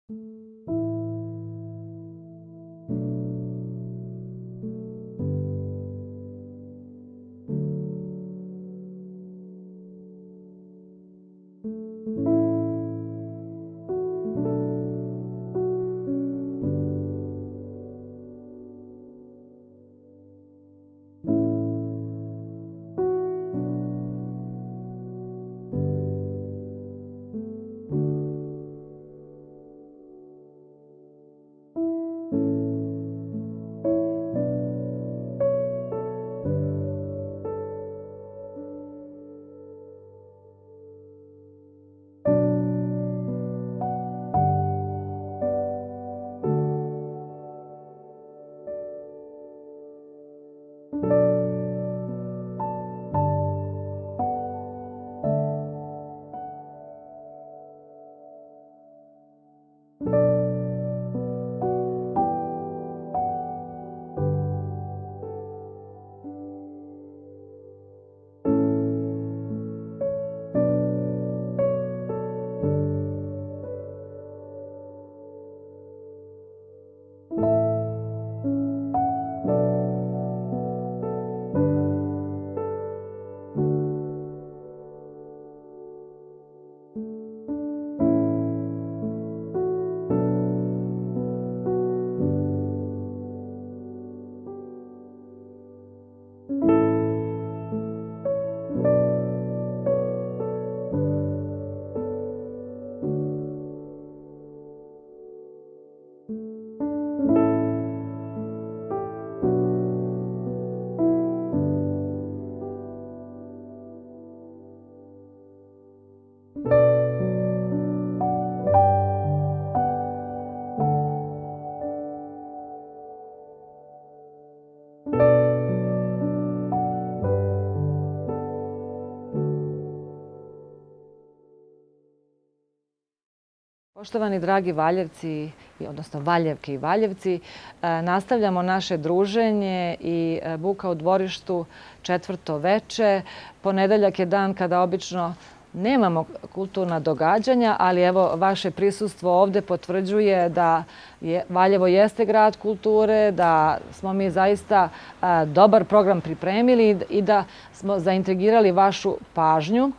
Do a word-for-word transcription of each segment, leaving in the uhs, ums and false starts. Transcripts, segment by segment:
Poštovani dragi Valjevci, odnosno Valjevke i Valjevci, nastavljamo naše druženje i Buka u dvorištu četvrto veče. Ponedeljak je dan kada obično nemamo kulturna događanja, ali evo vaše prisustvo ovde potvrđuje da Valjevo jeste grad kulture, da smo mi zaista dobar program pripremili i da smo zaintrigirali vašu pažnju.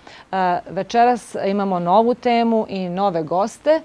Večeras imamo novu temu i nove goste.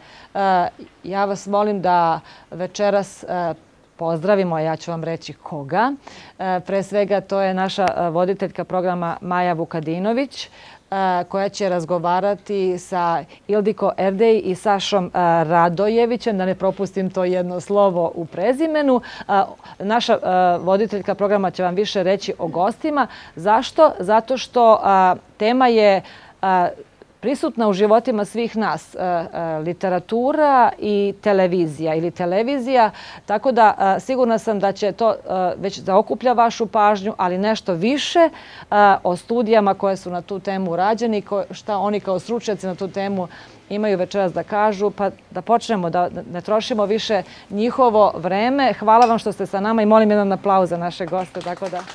Ja vas molim da večeras pozdravimo, a ja ću vam reći koga. Pre svega to je naša voditeljka programa Maja Vukadinović, koja će razgovarati sa Ildiko Erdej i Sašom Radojevićem, da ne propustim to jedno slovo u prezimenu. Naša voditeljka programa će vam više reći o gostima. Zašto? Zato što tema je prisutna u životima svih nas, literatura i televizija ili televizija, tako da sigurna sam da će to već zaokuplja vašu pažnju, ali nešto više o studijama koje su na tu temu rađeni, šta oni kao stručnjaci na tu temu imaju večeras da kažu, pa da počnemo, da ne trošimo više njihovo vreme. Hvala vam što ste sa nama i molim jedan aplauz za naše goste, tako da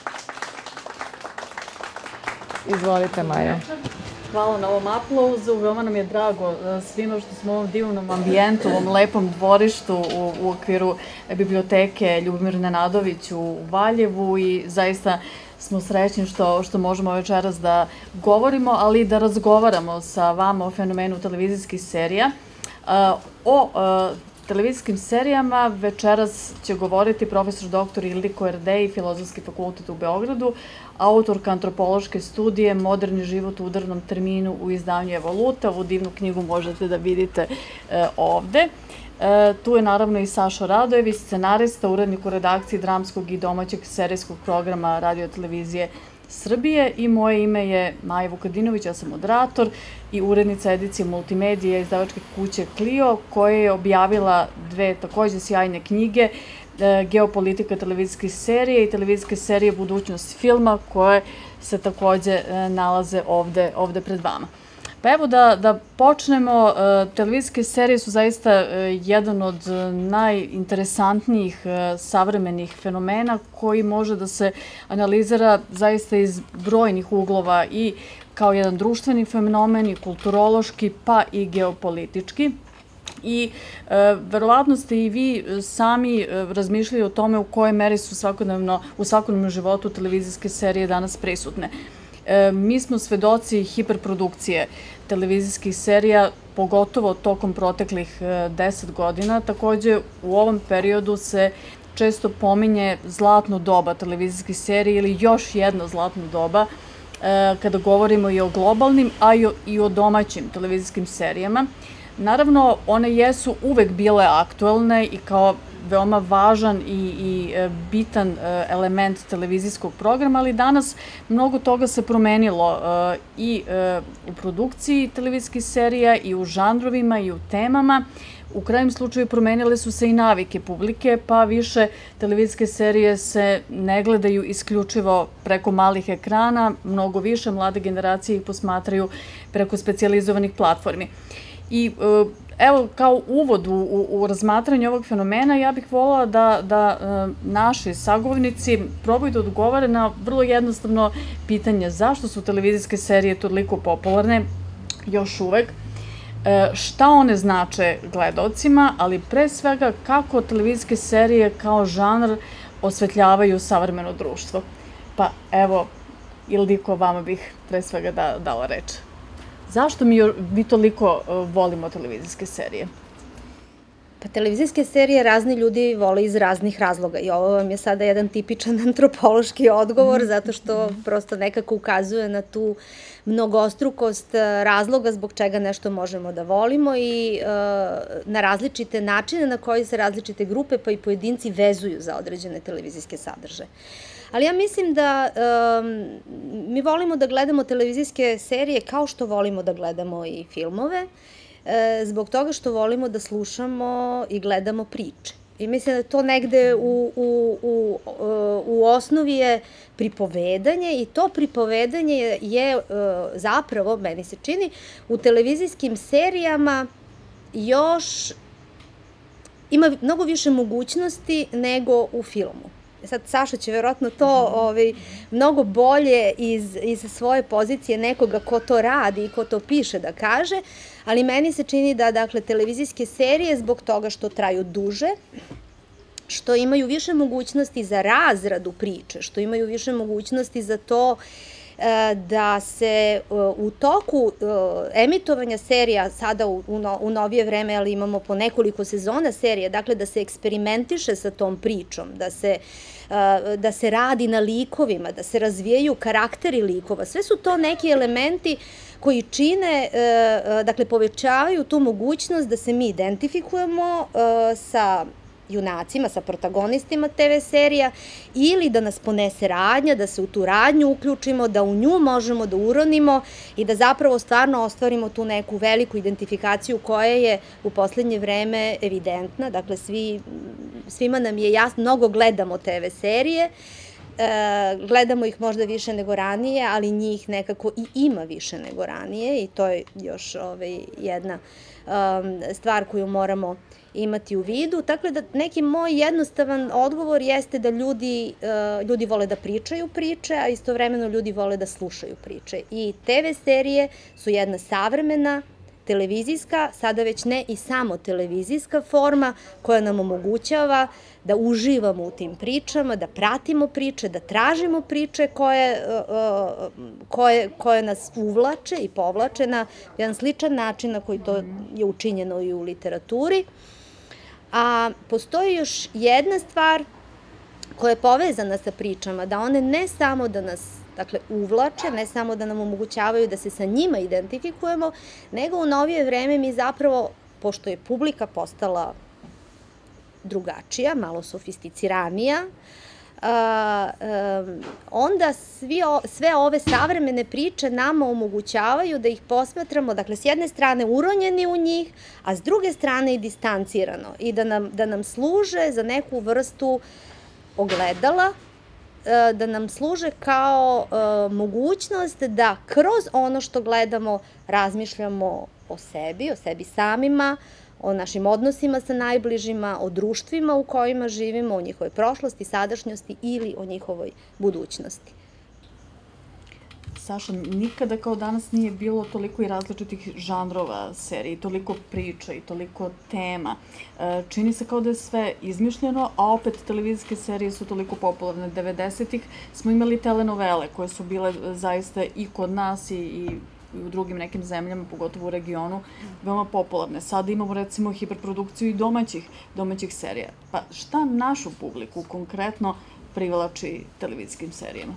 izvolite, Majo. Hvala na ovom aplauzu. Veoma nam je drago svima što smo u ovom divnom ambijentu, u ovom lepom dvorištu u okviru biblioteke Ljubomir Nenadović u Valjevu i zaista smo srećni što, što možemo večeras da govorimo, ali i da razgovaramo sa vama o fenomenu televizijskih serija. O televizijskim serijama večeras će govoriti profesor doktor Ildiko Erdej, Filozofski fakultet u Beogradu, autorka antropološke studije Moderni život u udarnom terminu u izdanju Evoluta. Ovu divnu knjigu možete da vidite ovde. Tu je naravno i Saša Radojević, scenarista, urednik u redakciji dramskog i domaćeg serijskog programa Radio-televizije Srbije i moje ime je Maja Vukadinović, ja sam moderator i urednica edicije multimedije izdavačke kuće Clio, koja je objavila dve takođe sjajne knjige, Geopolitika televizijskih serije i televizijske serije Budućnost filma, koje se takođe nalaze ovde, ovde pred vama. Pa evo da, da počnemo. Televizijske serije su zaista jedan od najinteresantnijih savremenih fenomena koji može da se analizira zaista iz brojnih uglova i kao jedan društveni fenomen i kulturološki pa i geopolitički. I verovatno ste i vi sami razmišljali o tome u kojoj meri su svakodnevno, u svakodnevnom životu televizijske serije danas prisutne. Mi smo svedoci hiperprodukcije televizijskih serija, pogotovo tokom proteklih deset godina. Takođe, u ovom periodu se često pominje zlatno doba televizijskih serija ili još jedno zlatno doba kada govorimo i o globalnim, a i o domaćim televizijskim serijama. Naravno, one jesu uvek bile aktuelne i kao veoma važan i bitan element televizijskog programa, ali danas mnogo toga se promenilo i u produkciji televizijskih serija i u žanrovima i u temama. U krajnjem slučaju promenile su se i navike publike, pa više televizijske serije se ne gledaju isključivo preko malih ekrana, mnogo više mlade generacije ih posmatraju preko specijalizovanih platformi. I evo, kao uvod u razmatranje ovog fenomena, ja bih voljela da naši sagovornici probaju da odgovore na vrlo jednostavno pitanje zašto su televizijske serije toliko popularne još uvek, šta one znače gledaocima, ali pre svega kako televizijske serije kao žanr osvetljavaju savremeno društvo. Pa evo, Ildiko, vama bih pre svega dala reč. Zašto mi toliko volimo televizijske serije? Pa televizijske serije razni ljudi vole iz raznih razloga i ovo vam je sada jedan tipičan antropološki odgovor zato što prosto nekako ukazuje na tu mnogostrukost razloga zbog čega nešto možemo da volimo i na različite načine na koji se različite grupe pa i pojedinci vezuju za određene televizijske sadržaje. Ali ja mislim da mi volimo da gledamo televizijske serije kao što volimo da gledamo i filmove, zbog toga što volimo da slušamo i gledamo priče. I mislim da to negde u osnovi je pripovedanje i to pripovedanje je zapravo, meni se čini, u televizijskim serijama još ima mnogo više mogućnosti nego u filmu. Sad Saša će verovatno to mnogo bolje iz svoje pozicije nekoga ko to radi i ko to piše da kaže, ali meni se čini da, dakle, televizijske serije zbog toga što traju duže, što imaju više mogućnosti za razradu priče, što imaju više mogućnosti za to da se u toku emitovanja serija, sada u novije vreme, ali imamo po nekoliko sezona serije, dakle da se eksperimentiše sa tom pričom, da se radi na likovima, da se razvijaju karakteri likova. Sve su to neki elementi koji čine, dakle povećavaju tu mogućnost da se mi identifikujemo sa junacima, sa protagonistima te ve serija ili da nas ponese radnja, da se u tu radnju uključimo, da u nju možemo da uronimo i da zapravo stvarno ostvarimo tu neku veliku identifikaciju koja je u poslednje vreme evidentna. Dakle, svima nam je jasno, mnogo gledamo te ve serije, gledamo ih možda više nego ranije, ali njih nekako i ima više nego ranije i to je još jedna stvar koju moramo imati u vidu. Tako da neki moj jednostavan odgovor jeste da ljudi vole da pričaju priče, a istovremeno ljudi vole da slušaju priče. I te ve serije su jedna savremena televizijska, sada već ne i samo televizijska forma koja nam omogućava da uživamo u tim pričama, da pratimo priče, da tražimo priče koje nas uvlače i povlače na jedan sličan način na koji to je učinjeno i u literaturi. A postoji još jedna stvar koja je povezana sa pričama, da one ne samo da nas uvlače, ne samo da nam omogućavaju da se sa njima identifikujemo, nego u novije vreme mi zapravo, pošto je publika postala drugačija, malo sofisticiranija, onda sve ove savremene priče nama omogućavaju da ih posmatramo, dakle, s jedne strane uronjeni u njih, a s druge strane i distancirano i da nam služe za neku vrstu ogledala, da nam služe kao mogućnost da kroz ono što gledamo razmišljamo o sebi, o sebi samima, o našim odnosima sa najbližima, o društvima u kojima živimo, o njihovoj prošlosti, sadašnjosti ili o njihovoj budućnosti. Saša, nikada kao danas nije bilo toliko i različitih žanrova serije, toliko priča i toliko tema. Čini se kao da je sve izmišljeno, a opet televizijske serije su toliko popularne. devedesetih smo imali telenovele koje su bile zaista i kod nas i u drugim nekim zemljama, pogotovo u regionu, veoma popularne. Sada imamo recimo hiperprodukciju i domaćih, domaćih serija. Pa šta našu publiku konkretno privlači televizijskim serijama?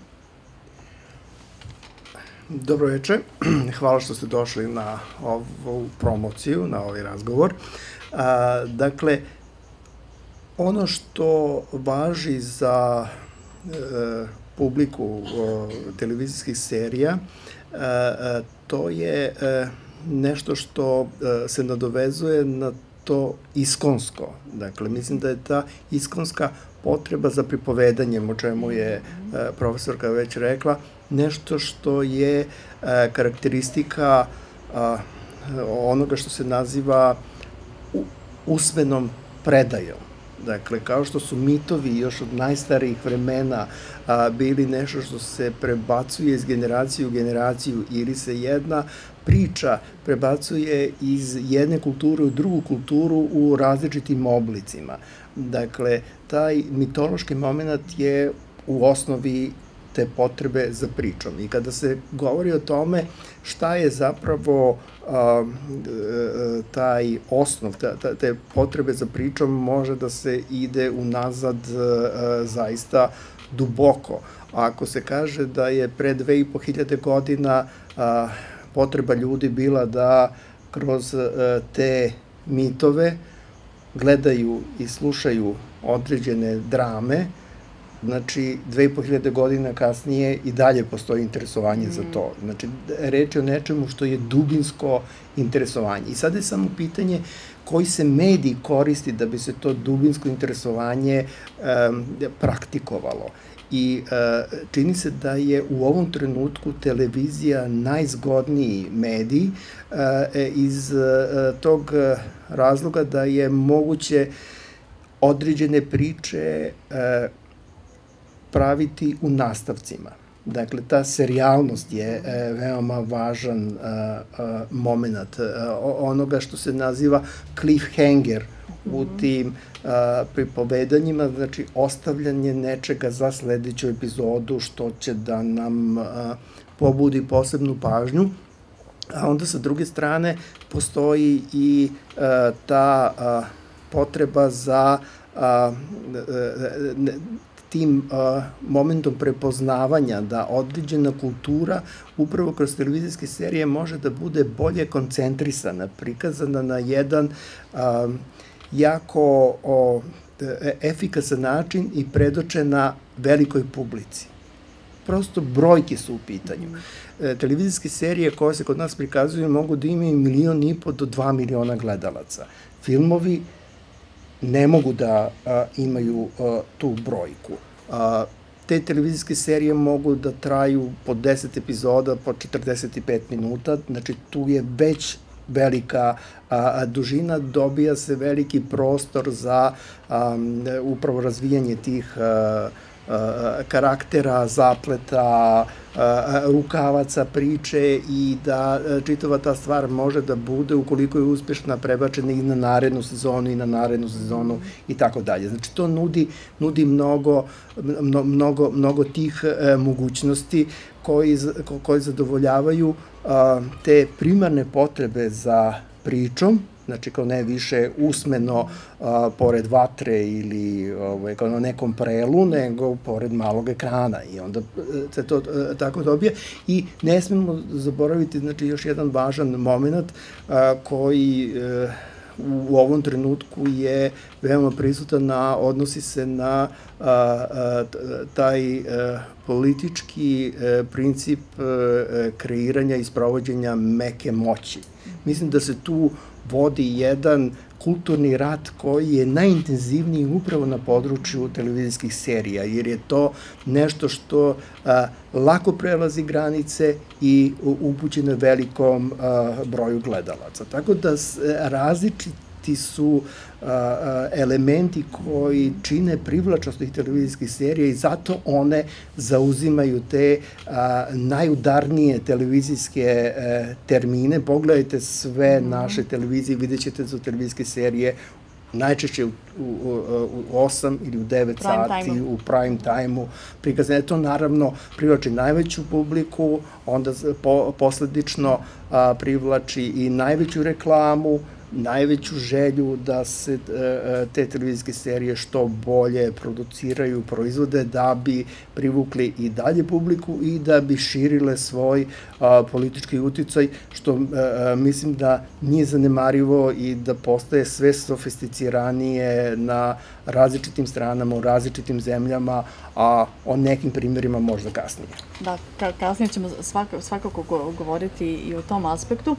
Dobro večer, hvala što ste došli na ovu promociju, na ovaj razgovor. Dakle, ono što važi za publiku televizijskih serija, to je nešto što se nadovezuje na to iskonsko. Dakle, mislim da je ta iskonska potreba za pripovedanjem, o čemu je profesorka već rekla, nešto što je karakteristika onoga što se naziva usmenom predajom. Dakle, kao što su mitovi još od najstarijih vremena bili nešto što se prebacuje iz generacije u generaciju ili se jedna priča prebacuje iz jedne kulture u drugu kulturu u različitim oblicima. Dakle, taj mitološki moment je u osnovi te potrebe za pričom. I kada se govori o tome šta je zapravo taj osnov, te potrebe za pričom, može da se ide unazad zaista duboko. Ako se kaže da je pre dve i po hiljade godina potreba ljudi bila da kroz te mitove gledaju i slušaju određene drame, znači, dve i po hiljade godina kasnije i dalje postoji interesovanje za to. Znači, reč je o nečemu što je dubinsko interesovanje. I sad je samo pitanje koji se medij koristi da bi se to dubinsko interesovanje praktikovalo. I čini se da je u ovom trenutku televizija najzgodniji medij iz tog razloga da je moguće određene priče praviti u nastavcima. Dakle, ta serijalnost je veoma važan moment onoga što se naziva cliffhanger u tim pripovedanjima, znači ostavljanje nečega za sledeću epizodu što će da nam pobudi posebnu pažnju. A onda sa druge strane postoji i ta potreba za tim momentom prepoznavanja da određena kultura upravo kroz televizijske serije može da bude bolje koncentrisana, prikazana na jedan jako efikasan način i predočena velikoj publici. Prosto brojke su u pitanju. Televizijske serije koje se kod nas prikazuju mogu da imaju milion i po do dva miliona gledalaca. Filmovi ne mogu da imaju tu brojku. Te televizijske serije mogu da traju po deset epizoda, po četrdeset pet minuta, znači tu je već velika dužina, dobija se veliki prostor za upravo razvijanje tih karaktera, zapleta, rukavaca priče i da čitava ta stvar može da bude, ukoliko je uspešna, prebačena i na narednu sezonu i na narednu sezonu i tako dalje. Znači, to nudi, nudi mnogo, mnogo, mnogo tih mogućnosti koji, koji zadovoljavaju te primarne potrebe za pričom, znači kao ne više usmeno pored vatre ili kao na nekom prelu, nego pored malog ekrana i onda se to tako dobije. I ne smemo zaboraviti, znači, još jedan važan moment koji u ovom trenutku je veoma prisutan, a odnosi se na taj politički princip kreiranja i sprovođenja meke moći. Mislim da se tu vodi jedan kulturni rat koji je najintenzivniji upravo na području televizijskih serija, jer je to nešto što lako prelazi granice i upućeno velikom broju gledalaca. Tako da različiti ti su elementi koji čine privlačnost tih televizijskih serija i zato one zauzimaju te najudarnije televizijske termine. Pogledajte sve naše televizije, vidjet ćete da su televizijske serije najčešće u osam ili u devet sati, u prime time-u prikazane. To naravno privlači najveću publiku, onda posledično privlači i najveću reklamu, najveću želju da se te televizijske serije što bolje produciraju, proizvode, da bi privukli i dalje publiku i da bi širile svoj politički uticaj, što mislim da nije zanemarivo i da postaje sve sofisticiranije na različitim stranama, u različitim zemljama, a o nekim primjerima možda kasnije. Da, kasnije ćemo svakako govoriti i o tom aspektu.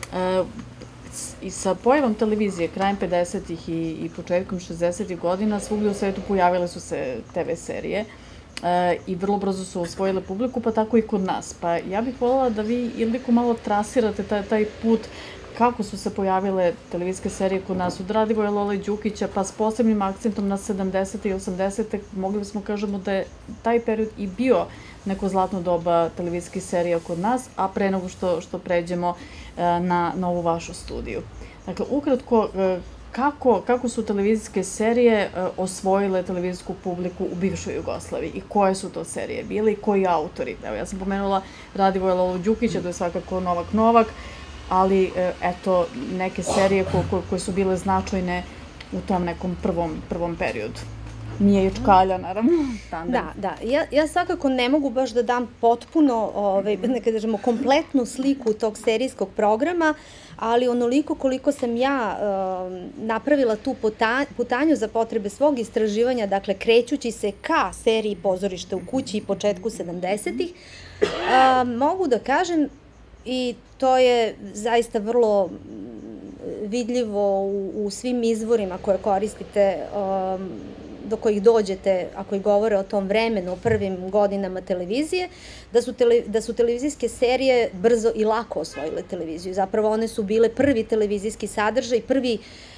I sa pojavom televizije krajem pedesetih i početkom šezdesetih godina svugdje u svetu pojavile su se te ve serije i vrlo brzo su osvojile publiku, pa tako i kod nas. Pa ja bih voljela da vi, Ildiko, malo trasirate taj put kako su se pojavile televizijske serije kod nas od Radivoja Lole Đukića, pa s posebnim akcentom na sedamdesete i osamdesete. Mogli bismo kažemo da je taj period i bio neko zlatno doba televizijskih serija kod nas, a pre nego što pređemo na ovu vašu studiju. Dakle, ukratko, kako su televizijske serije osvojile televizijsku publiku u bivšoj Jugoslaviji i koje su to serije bile i koji autori? Evo, ja sam pomenula Radivoja Lolu Đukića, to je svakako Novak Novak, ali eto, neke serije koje su bile značajne u tom nekom prvom periodu. Mija i Čkalja, naravno. Da, da. Ja svakako ne mogu baš da dam potpuno, nekada kažemo, kompletnu sliku tog serijskog programa, ali onoliko koliko sam ja napravila tu putanju za potrebe svog istraživanja, dakle, krećući se ka seriji Pozorište u kući i početku sedamdesetih, mogu da kažem, i to je zaista vrlo vidljivo u svim izvorima koje koristite, do kojih dođete, ako i govore o tom vremenu, o prvim godinama televizije, da su televizijske serije brzo i lako osvojile televiziju. Zapravo one su bile prvi televizijski sadržaj, prvi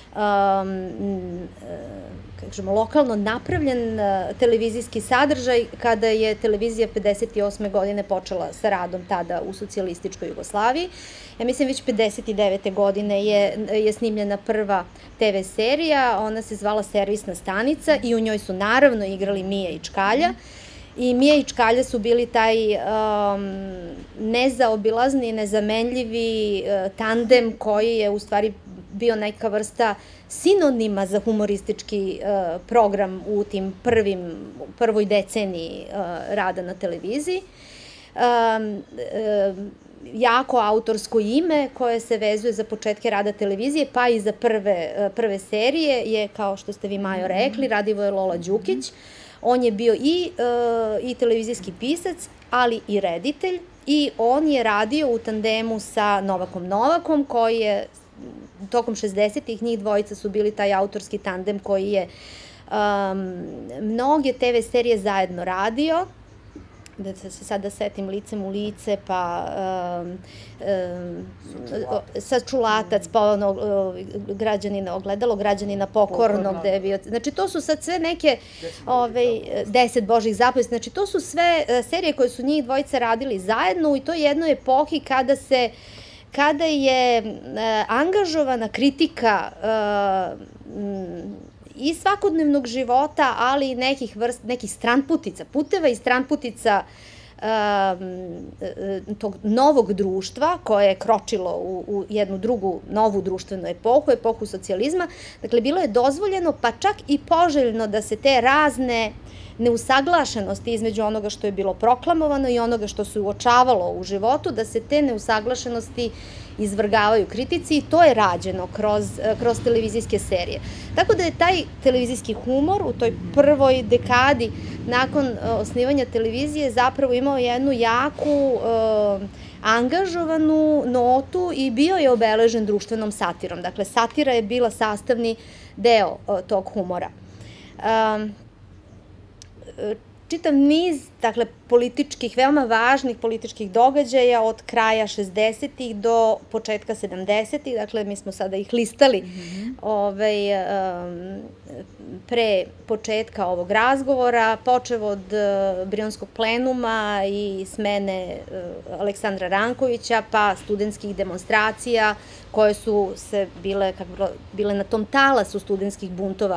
lokalno napravljen televizijski sadržaj kada je televizija pedeset osme godine počela sa radom tada u socijalističkoj Jugoslaviji. Ja mislim već pedeset devete godine je snimljena prva te ve serija, ona se zvala Servisna stanica i u njoj su naravno igrali Mija i Čkalja. I Mija i Čkalja su bili taj nezaobilazni, nezamenljivi tandem koji je u stvari bio neka vrsta sinonima za humoristički program u tim prvoj deceniji rada na televiziji. Jako autorsko ime koje se vezuje za početke rada televizije, pa i za prve serije je, kao što ste vi, Majo, rekli, Radivoje Lola Đukić. On je bio i televizijski pisac, ali i reditelj, i on je radio u tandemu sa Novakom Novakom, koji je tokom šezdesetih, njih dvojica su bili taj autorski tandem koji je mnoge te ve serije zajedno radio, da se sada setim Licem u lice, pa Sačulatac, pa ono Građanina ogledalo, Građanina pokorno, gde je bio, znači to su sad sve neke Deset božih zapovesti, znači to su sve serije koje su njih dvojica radili zajedno i to je jednoj epohi kada se kada je angažovana kritika i svakodnevnog života, ali i nekih stranputica, puteva i stranputica tog novog društva koje je kročilo u jednu drugu novu društvenu epohu, epohu socijalizma. Dakle, bilo je dozvoljeno, pa čak i poželjno da se te razne neusaglašenosti između onoga što je bilo proklamovano i onoga što se uočavalo u životu, da se te neusaglašenosti izvrgavaju kritici i to je rađeno kroz televizijske serije. Tako da je taj televizijski humor u toj prvoj dekadi nakon osnivanja televizije zapravo imao jednu jaku angažovanu notu i bio je obeležen društvenom satirom. Dakle, satira je bila sastavni deo tog humora. Čitav niz, dakle, političkih, veoma važnih političkih događaja od kraja šezdesetih do početka sedamdesetih. Dakle, mi smo sada ih listali pre početka ovog razgovora, počev od Brionskog plenuma i smene Aleksandra Rankovića, pa studentskih demonstracija koje su se bile na tom talasu studentskih buntova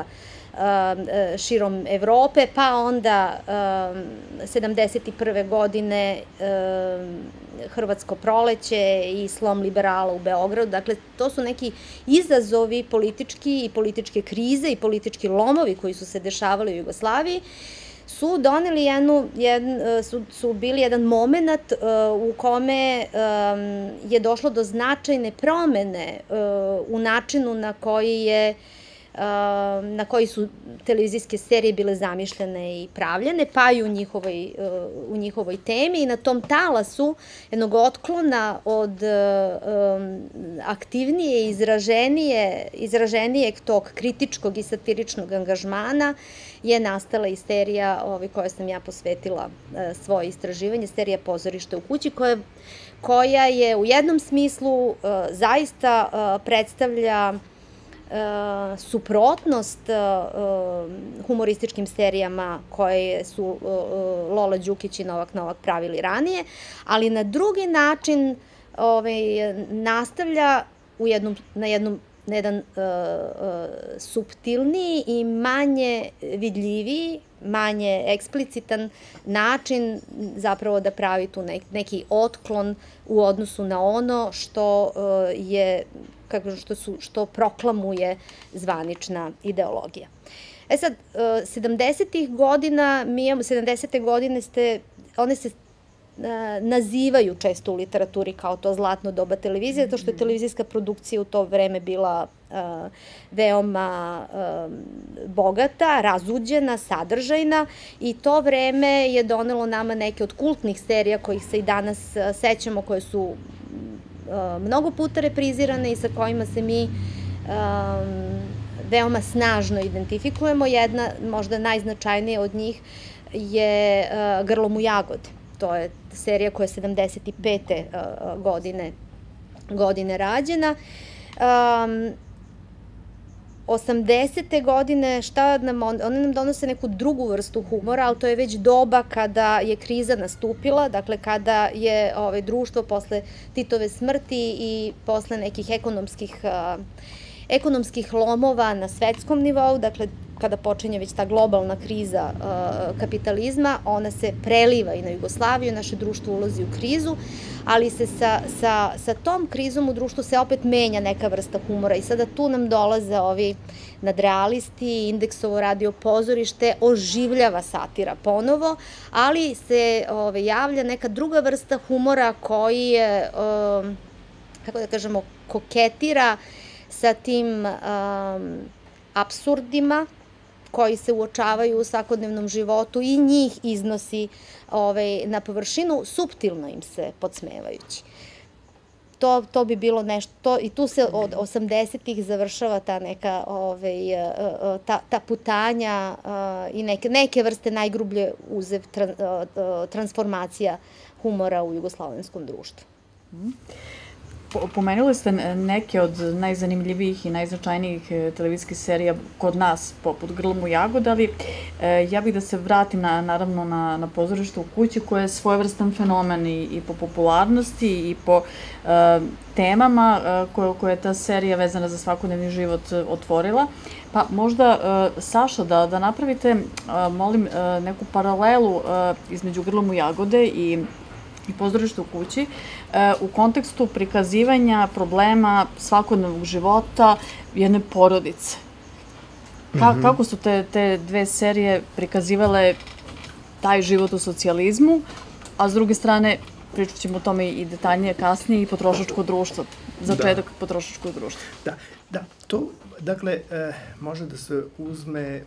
širom Evrope, pa onda sedamdeset prve godine Hrvatsko proleće i slom liberala u Beogradu. Dakle, to su neki izazovi politički i političke krize i politički lomovi koji su se dešavali u Jugoslaviji, su doneli jednu, su bili jedan moment u kome je došlo do značajne promene u načinu na koji je na koji su televizijske serije bile zamišljene i pravljene, pa i u njihovoj temi. I na tom talasu jednog otklona od aktivnije, izraženijeg tog kritičkog i satiričnog angažmana je nastala i serija koja sam ja posvetila svoje istraživanje, serija Pozorište u kući, koja je u jednom smislu zaista predstavlja suprotnost humorističkim serijama koje su Lola Đukić i Novak Novak pravili ranije, ali na drugi način nastavlja na jedan suptilniji i manje vidljiviji, manje eksplicitan način zapravo da pravi tu neki otklon u odnosu na ono što je što proklamuje zvanična ideologija. E sad, sedamdesetih godina, mi imamo, sedamdesete godine ste, one se nazivaju često u literaturi kao to zlatno doba televizije, zato što je televizijska produkcija u to vreme bila veoma bogata, razuđena, sadržajna i to vreme je donelo nama neke od kultnih serija kojih se i danas sećamo, koje su mnogo puta reprizirane i sa kojima se mi veoma snažno identifikujemo. Jedna, možda najznačajnija od njih, je Grlom u jagodi. To je serija koja je sedamdeset pete godine rađena. osamdesete godine, šta nam, one nam donose neku drugu vrstu humora, ali to je već doba kada je kriza nastupila, dakle kada je društvo posle Titove smrti i posle nekih ekonomskih ekonomskih lomova na svetskom nivou, dakle kada počinje već ta globalna kriza kapitalizma, ona se preliva i na Jugoslaviju, naše društvo ulazi u krizu, ali se sa tom krizom u društvu se opet menja neka vrsta humora i sada tu nam dolaze ovi nadrealisti, Indeksovo radio pozorište, oživljava satira ponovo, ali se javlja neka druga vrsta humora koji je, kako da kažemo, koketira sa tim apsurdima koji se uočavaju u svakodnevnom životu i njih iznosi na površinu, suptilno im se podsmevajući. To bi bilo nešto, i tu se od osamdesetih završava ta neka, ta putanja i neke vrste najgrublje uzev transformacija humora u jugoslovenskom društvu. Pomenuli ste neke od najzanimljivijih i najznačajnijih televizijskih serija kod nas, poput Grlom u jagodi, ali ja bih da se vratim naravno na Pozorište u kući, koje je svojevrstan fenomen i po popularnosti i po temama koje je ta serija vezana za svakodnevni život otvorila. Pa možda, Saša, da napravite, molim, neku paralelu između Grlom u jagode i i Pozorište u kući, u kontekstu prikazivanja problema svakodnevnog života jedne porodice. Kako su te dve serije prikazivale taj život u socijalizmu, a s druge strane, pričat ćemo o tome i detaljnije kasnije, i potrošačko društvo, začetak potrošačkog društva. Da, da, to, dakle, može da se uzme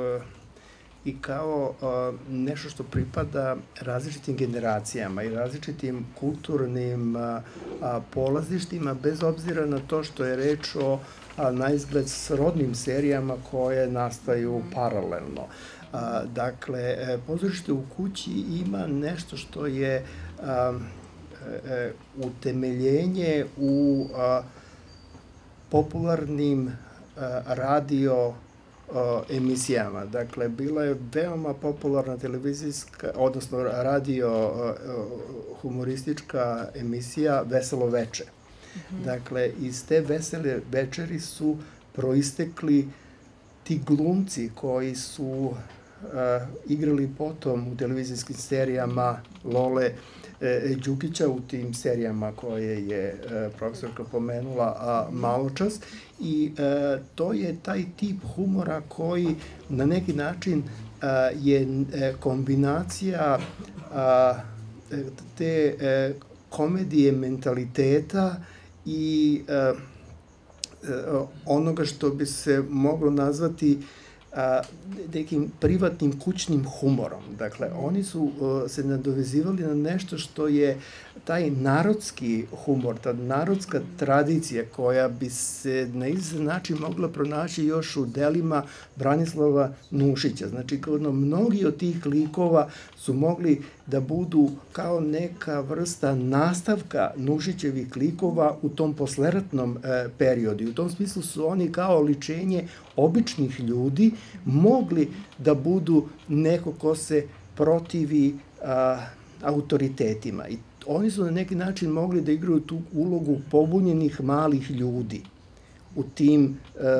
i kao nešto što pripada različitim generacijama i različitim kulturnim polazištima, bez obzira na to što je reč o na izgled srodnim serijama koje nastaju paralelno. Dakle, Pozorište u kući ima nešto što je utemeljenje u popularnim radio emisijama. Dakle, bila je veoma popularna televizijska, odnosno radio humoristička emisija Veselo veče. Dakle, iz te Vesele večeri su proistekli ti glumci koji su igrali potom u televizijskim serijama Lole Đukića, u tim serijama koje je profesorka pomenula malo čas. I to je taj tip humora koji na neki način je kombinacija te komedije mentaliteta i onoga što bi se moglo nazvati nekim privatnim kućnim humorom. Dakle, oni su se nadovezivali na nešto što je taj narodski humor, ta narodska tradicija koja bi se na izvestan način mogla pronaći još u delima Branislava Nušića. Znači, mnogi od tih likova su mogli da budu kao neka vrsta nastavka Nušićevih likova u tom posleratnom periodu. I u tom smislu su oni kao oličenje običnih ljudi mogli da budu neko ko se protivi autoritetima. I oni su na neki način mogli da igraju tu ulogu pobunjenih malih ljudi u tim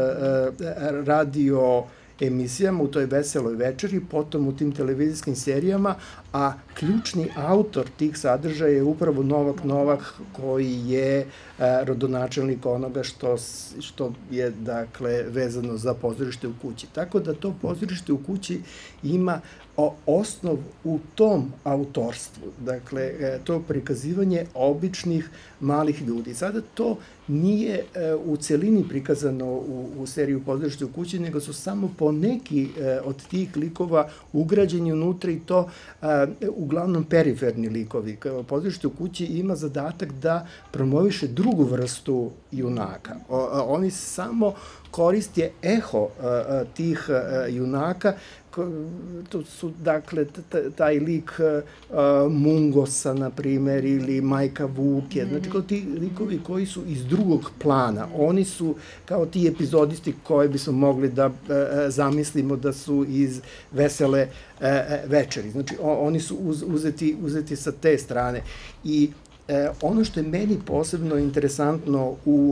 radio emisijama, u toj Veseloj večeri, potom u tim televizijskim serijama, a ključni autor tih sadržaja je upravo Novak Novak, koji je rodonačelnik onoga što, što je, dakle, vezano za Pozorište u kući. Tako da to Pozorište u kući ima osnov u tom autorstvu, dakle, to prikazivanje običnih malih ljudi. Sada to nije u celini prikazano u, u seriju Pozorište u kući, nego su samo po neki od tih likova ugrađeni unutra i to uglavnom periferni likovi. Pozorište u kući ima zadatak da promoviše drugu vrstu junaka. Oni samo koriste eho tih junaka. To su, dakle, taj lik Mungosa, na primer, ili Majka Vuke, znači kao ti likovi koji su iz drugog plana. Oni su kao ti epizodisti koje bismo mogli da zamislimo da su iz Vesele večeri. Znači, oni su uzeti, uzeti sa te strane. I ono što je meni posebno interesantno u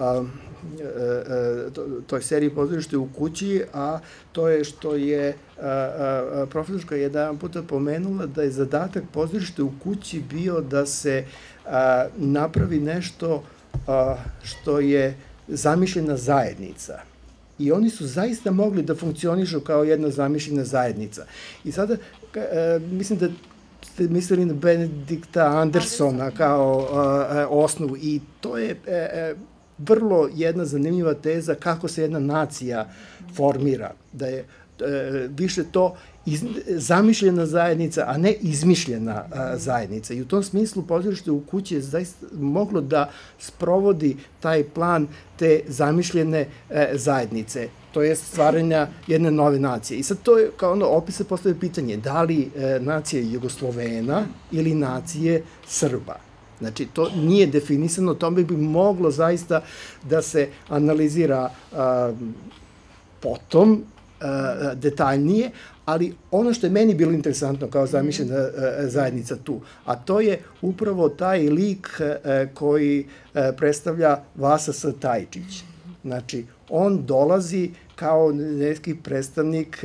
toj seriji Pozorište u kući, a to je što je profesorka jedan puta pomenula da je zadatak Pozorište u kući bio da se napravi nešto što je zamišljena zajednica. I oni su zaista mogli da funkcionišu kao jedna zamišljena zajednica. I sada, mislim da ste mislili na Benedikta Andersona kao osnovu i to je vrlo jedna zanimljiva teza kako se jedna nacija formira, da je više to zamišljena zajednica, a ne izmišljena zajednica. I u tom smislu Pozorište u kući je zaista moglo da sprovodi taj plan te zamišljene zajednice, to je stvaranja jedne nove nacije. I sad to je, kao ono, opet se postavlja pitanje, da li nacije Jugoslovena ili nacije Srba? Znači, to nije definisano, tome bi moglo zaista da se analizira potom, detaljnije, ali ono što je meni bilo interesantno kao zamišljena zajednica tu, a to je upravo taj lik koji predstavlja Vasa S. Tajčić. Znači, on dolazi kao neki predstavnik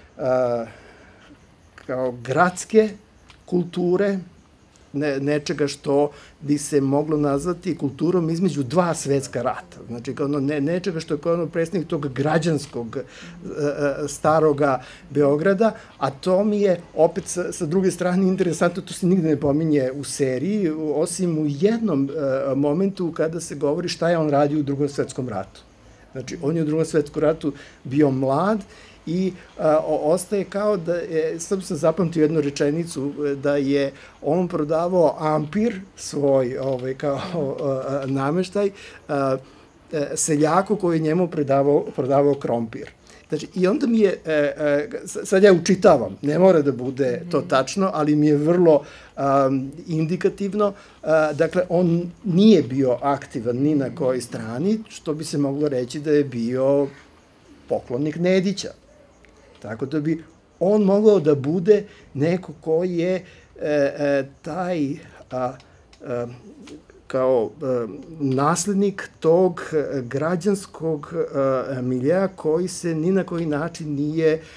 kao gradske kulture, nečega što bi se moglo nazvati kulturom između dva svetska rata. Znači, kao ono, ne, nečega što je kao ono predstavnik tog građanskog staroga Beograda, a to mi je opet sa, sa druge strane interesantno, to se nigde ne pominje u seriji, osim u jednom momentu kada se govori šta je on radio u drugom svetskom ratu. Znači, on je u drugom svetskom ratu bio mlad i a, o, ostaje kao da je, sam sam zapamtio jednu rečenicu, da je on prodavao ampir svoj ovaj, kao a, nameštaj a, seljaku koji je njemu prodavao, prodavao krompir. Znači, i onda mi je, e, e, sad ja učitavam, ne mora da bude to tačno, ali mi je vrlo um, indikativno. A, dakle, on nije bio aktivan ni na kojoj strani, što bi se moglo reći da je bio poklonnik Nedića. Tako da bi on mogao da bude neko ko je e, e, taj a, a, kao e, naslednik tog građanskog e, miljeja koji se ni na koji način nije e,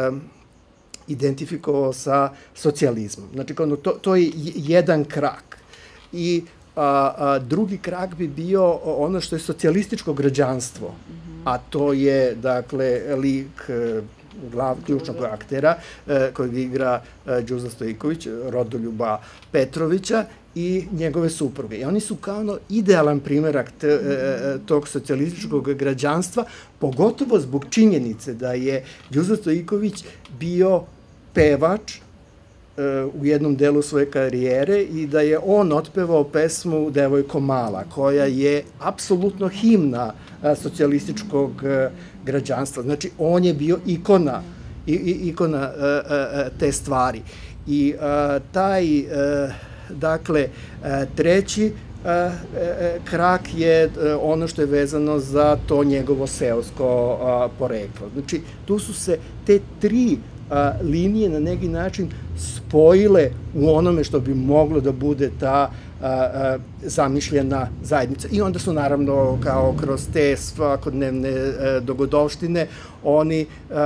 identifikovao sa socijalizmom. Znači, to, to je jedan krak. I a, a, drugi krak bi bio ono što je socijalističko građanstvo, a to je, dakle, lik glav ključnog aktera kojeg igra Đuza Stojiković, Rodoljuba Petrovića i njegove supruge. I oni su kao idealan primerak tog socijalističkog građanstva, pogotovo zbog činjenice da je Đuza Stojiković bio pevač u jednom delu svoje karijere i da je on otpevao pesmu Devojko mala, koja je apsolutno himna socijalističkog građanstva. Znači, on je bio ikona, ikona te stvari. I taj, dakle, treći krak je ono što je vezano za to njegovo seosko poreklo. Znači, tu su se te tri linije na neki način spojile u onome što bi moglo da bude ta zamišljena zajednica. I onda su naravno kao kroz te svakodnevne dogodovštine oni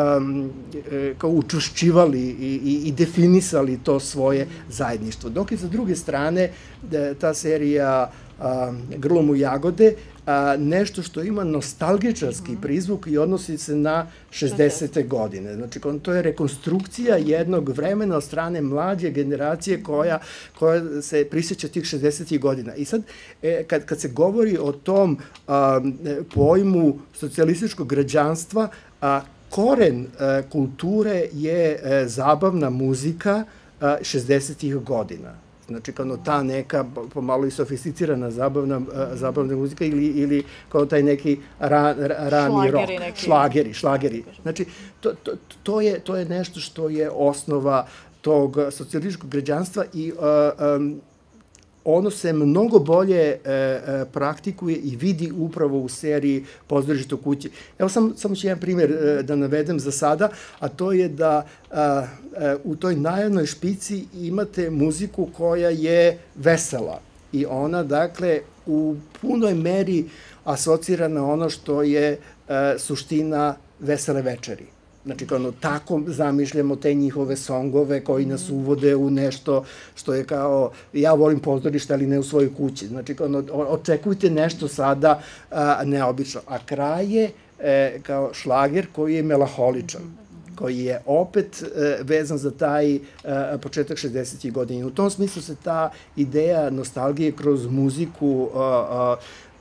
kao učvršćivali i definisali to svoje zajedništvo. Dok je sa druge strane ta serija Grlom u jagode nešto što ima nostalgičarski prizvuk i odnosi se na šezdesete godine. Znači, to je rekonstrukcija jednog vremena od strane mlađe generacije koja, koja se prisjeća tih šezdesetih godina. I sad, kad, kad se govori o tom a, pojmu socijalističkog građanstva, a, koren a, kulture je a, zabavna muzika šezdesetih godina. Znači, kao ta neka pomalo i sofisticirana zabavna, zabavna muzika ili, ili kao taj neki ra, rani rock. Neki. Šlageri, šlageri. Znači, to, to, to, je, to je nešto što je osnova tog socijalističkog građanstva i uh, um, ono se mnogo bolje e, e, praktikuje i vidi upravo u seriji Pozorište u kući. Evo, sam, samo ću jedan primjer e, da navedem za sada, a to je da a, a, u toj najavnoj špici imate muziku koja je vesela i ona, dakle, u punoj meri asocira na ono što je a, suština Vesele večeri. Znači, kao, tako zamišljamo te njihove songove koji nas uvode u nešto što je kao, ja volim pozorište, ali ne u svojoj kući. Znači, kao, očekujte nešto sada a, neobično. A kraj je e, kao šlager koji je melaholičan, koji je opet e, vezan za taj e, početak šezdesetih godina. U tom smislu se ta ideja nostalgije kroz muziku a, a,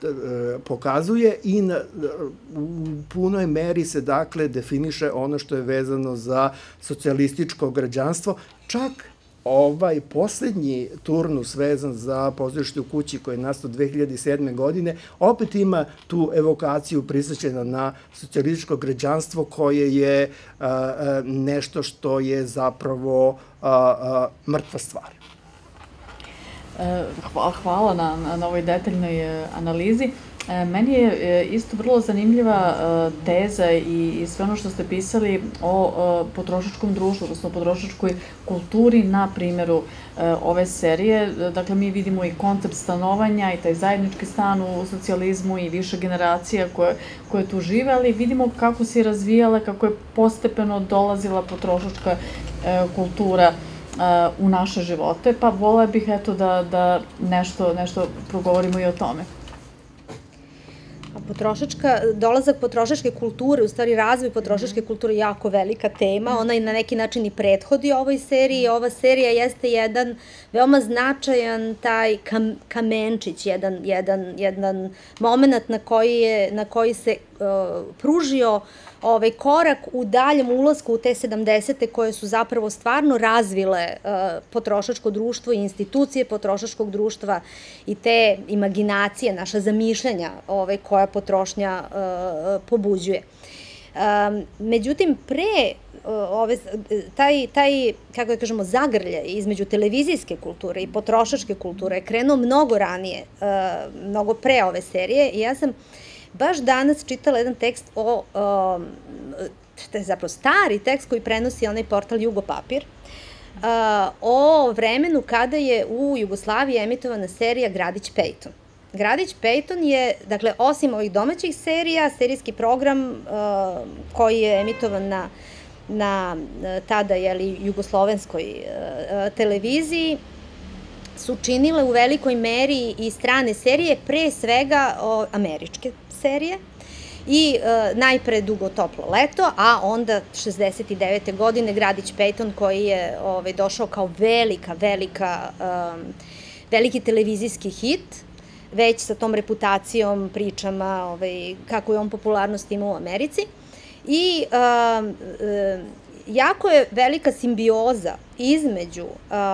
pokazuje i na, u punoj meri se, dakle, definiše ono što je vezano za socijalističko građanstvo. Čak ovaj poslednji turnus vezan za Pozorište u kući koji je nastao dve hiljade sedme. godine opet ima tu evokaciju prisjećena na socijalističko građanstvo koje je a, a, nešto što je zapravo a, a, mrtva stvar. Hvala na, na ovoj detaljnoj analizi. Meni je isto vrlo zanimljiva teza i, i sve ono što ste pisali o potrošačkom društvu, odnosno potrošačkoj kulturi na primjeru ove serije. Dakle, mi vidimo i koncept stanovanja i taj zajednički stan u socijalizmu i više generacija koje, koje tu žive, ali vidimo kako se razvijala, kako je postepeno dolazila potrošačka kultura u naše živote, pa volela bih eto da, da nešto, nešto progovorimo i o tome. Potrošačka, dolazak potrošačke kulture, u stvari razvoj potrošačke kulture je jako velika tema, ona i na neki način i prethodi ovoj seriji. Ova serija jeste jedan veoma značajan taj kam, kamenčić, jedan, jedan, jedan moment na koji, je, na koji se pružio ovaj korak u daljem ulasku u te sedamdesete koje su zapravo stvarno razvile potrošačko društvo i institucije potrošačkog društva i te imaginacije, naša zamišljanja koja potrošnja pobuđuje. Međutim, pre ove, taj, taj, kako da kažemo, zagrljaj između televizijske kulture i potrošačke kulture je krenuo mnogo ranije, mnogo pre ove serije i ja sam baš danas čitala jedan tekst o, to je zapravo stari tekst koji prenosi onaj portal Jugopapir, o vremenu kada je u Jugoslaviji emitovana serija Gradić Pejton. Gradić Pejton je, dakle, osim ovih domaćih serija, serijski program koji je emitovan na, na tada, jeli, jugoslovenskoj televiziji, su činile u velikoj meri i strane serije, pre svega američke serije, i najpre Dugo toplo leto, a onda šezdeset devete godine Gradić Pejton koji je došao kao velika, velika, veliki televizijski hit, već sa tom reputacijom, pričama, kako je on popularnost imao u Americi. I jako je velika simbioza između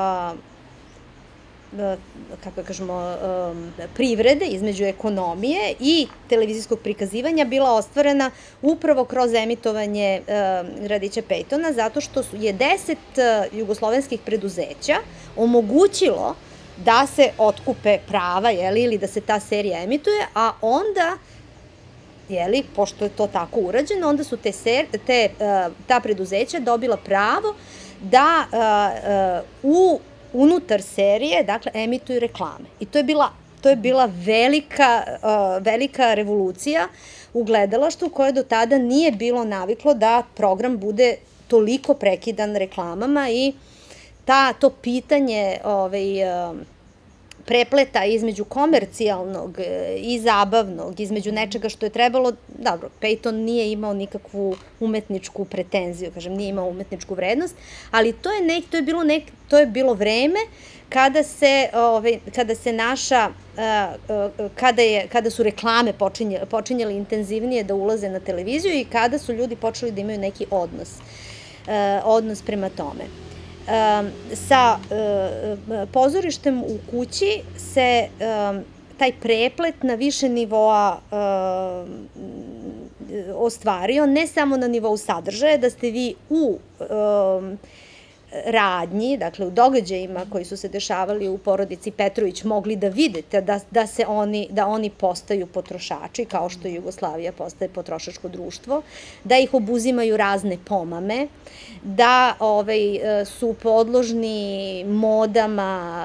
kako da kažemo, privrede, između ekonomije i televizijskog prikazivanja bila ostvarena upravo kroz emitovanje Gradića Pejtona, zato što je deset jugoslovenskih preduzeća omogućilo da se otkupe prava, jeli, ili da se ta serija emituje, a onda, jeli, pošto je to tako urađeno, onda su te, te, ta preduzeća dobila pravo da u unutar serije, dakle, emituju reklame. I to je bila, to je bila velika, velika revolucija u gledalaštvu koje do tada nije bilo naviklo da program bude toliko prekidan reklamama i ta, to pitanje ovaj, prepleta između komercijalnog i zabavnog, između nečega što je trebalo, dobro, Pejton nije imao nikakvu umetničku pretenziju, kažem, nije imao umetničku vrednost, ali to je, nek, to je, bilo, nek, to je bilo vreme kada se, ovaj, kada se naša, kada, je, kada su reklame počinjale, počinjale intenzivnije da ulaze na televiziju i kada su ljudi počeli da imaju neki odnos, odnos prema tome. Sa pozorištem u kući se taj preplet na više nivoa ostvario, ne samo na nivou sadržaja, da ste vi u radnji, dakle u događajima koji su se dešavali u porodici Petrović mogli da vidite da, da, se oni, da oni postaju potrošači, kao što Jugoslavija postaje potrošačko društvo, da ih obuzimaju razne pomame, da ovaj, su podložni modama,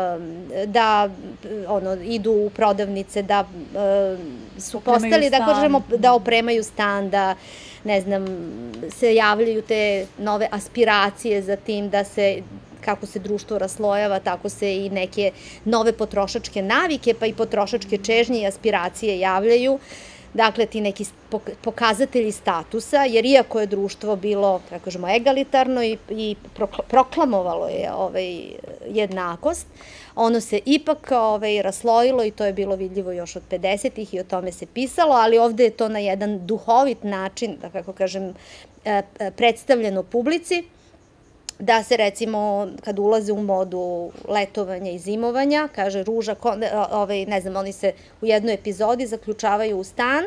da ono, idu u prodavnice, da su postali, da kažemo, da opremaju stan, da ne znam, se javljaju te nove aspiracije za tim da se, kako se društvo raslojava, tako se i neke nove potrošačke navike, pa i potrošačke čežnje i aspiracije javljaju. Dakle, ti neki pokazatelji statusa, jer iako je društvo bilo, kako kažemo, egalitarno i, i proklamovalo je ovaj, jednakost, ono se ipak ovaj, raslojilo i to je bilo vidljivo još od pedesetih i o tome se pisalo, ali ovde je to na jedan duhovit način, da kako kažem, predstavljeno publici, da se recimo kad ulaze u modu letovanja i zimovanja, kaže Ruža, ovaj, ne znam, oni se u jednoj epizodi zaključavaju u stan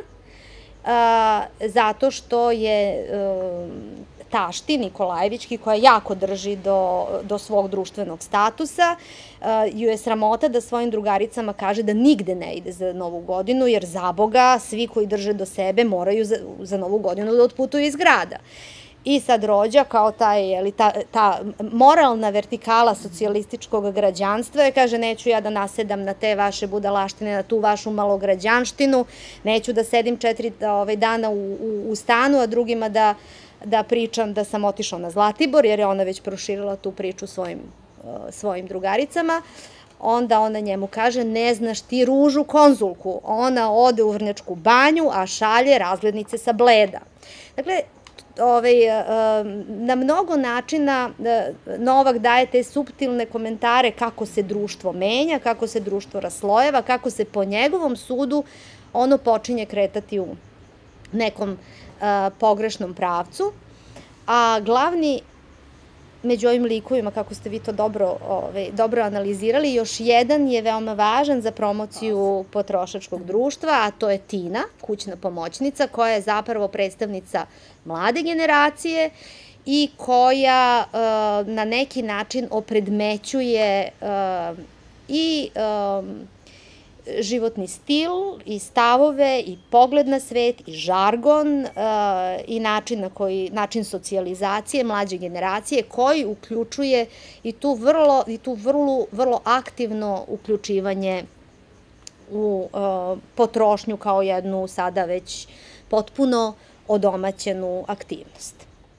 a, zato što je a, tašti Nikolajevićki, koja jako drži do, do svog društvenog statusa, a, ju je sramota da svojim drugaricama kaže da nigde ne ide za Novu godinu, jer za Boga svi koji drže do sebe moraju za, za Novu godinu da otputuju iz grada. I sad Rođa, kao taj, jeli, ta, ta moralna vertikala socijalističkog građanstva, je, kaže, neću ja da nasedam na te vaše budalaštine, na tu vašu malograđanštinu, neću da sedim četiri ovaj, dana u, u, u stanu, a drugima da, da pričam da sam otišao na Zlatibor, jer je ona već proširila tu priču svojim, svojim drugaricama. Onda ona njemu kaže, ne znaš ti Ružu konzulku, ona ode u Vrnjačku banju, a šalje razglednice sa Bleda. Dakle, Ovaj, na mnogo načina Novak daje te suptilne komentare kako se društvo menja, kako se društvo raslojeva, kako se po njegovom sudu ono počinje kretati u, nekom pogrešnom pravcu, a glavni među ovim likovima, kako ste vi to dobro, ovaj, dobro analizirali, još jedan je veoma važan za promociju potrošačkog društva, a to je Tina, kućna pomoćnica, koja je zapravo predstavnica mlade generacije i koja uh, na neki način opredmećuje uh, i um, životni stil, i stavove, i pogled na svet, i žargon, uh, i način, na koji, način socijalizacije mlađe generacije, koji uključuje i tu vrlo, i tu vrlo, vrlo aktivno uključivanje u uh, potrošnju kao jednu sada već potpuno odomaćenu aktivnost.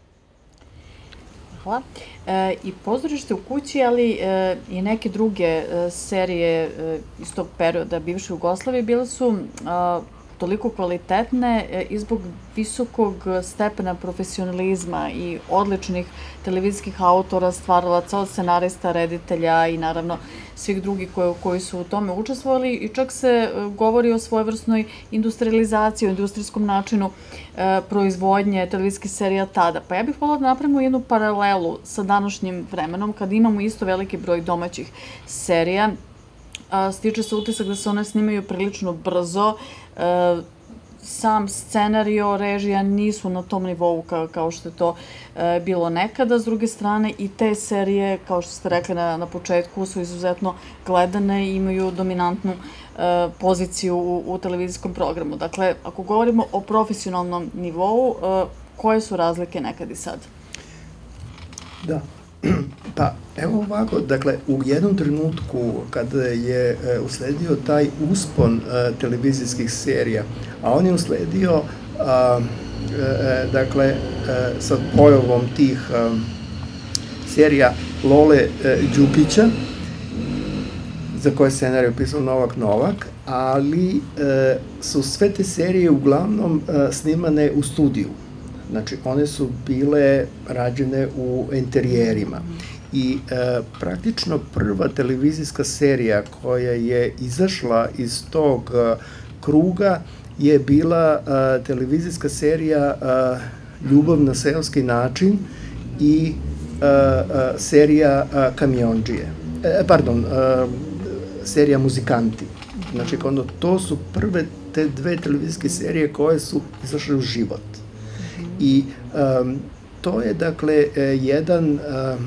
Hvala. E, I Pozorište u kući, ali e, i neke druge e, serije e, iz tog perioda bivše Jugoslavije bile su a, toliko kvalitetne e, i zbog visokog stepena profesionalizma i odličnih televizijskih autora, stvaralaca, od scenarista, reditelja i naravno svih drugih koji, koji su u tome učestvovali, i čak se e, govori o svojevrsnoj industrializaciji, o industrijskom načinu e, proizvodnje televizijskih serija tada. Pa ja bih voljela da napravimo jednu paralelu sa današnjim vremenom, kada imamo isto veliki broj domaćih serija. A, stiče se utisak da se one snimaju prilično brzo. E, sam scenario, režija nisu na tom nivou kao, kao što je to e, bilo nekada. S druge strane, i te serije, kao što ste rekli na, na početku, su izuzetno gledane i imaju dominantnu e, poziciju u, u televizijskom programu. Dakle, ako govorimo o profesionalnom nivou, e, koje su razlike nekad i sad? Da. Pa, evo ovako, dakle, u jednom trenutku kada je e, usledio taj uspon e, televizijskih serija, a on je usledio, a, e, dakle, e, sa pojavom tih a, serija Lole e, Đukića, za koje scenarij pisao Novak Novak, ali e, su sve te serije uglavnom e, snimane u studiju. Znači, one su bile rađene u enterijerima. I e, praktično prva televizijska serija koja je izašla iz tog e, kruga je bila e, televizijska serija e, Ljubav na seoski način i e, e, serija e, Kamiondžije. E, pardon, e, serija Muzikanti. Znači, ono, to su prve te dve televizijske serije koje su izašle u život. I um, to je, dakle, jedan um,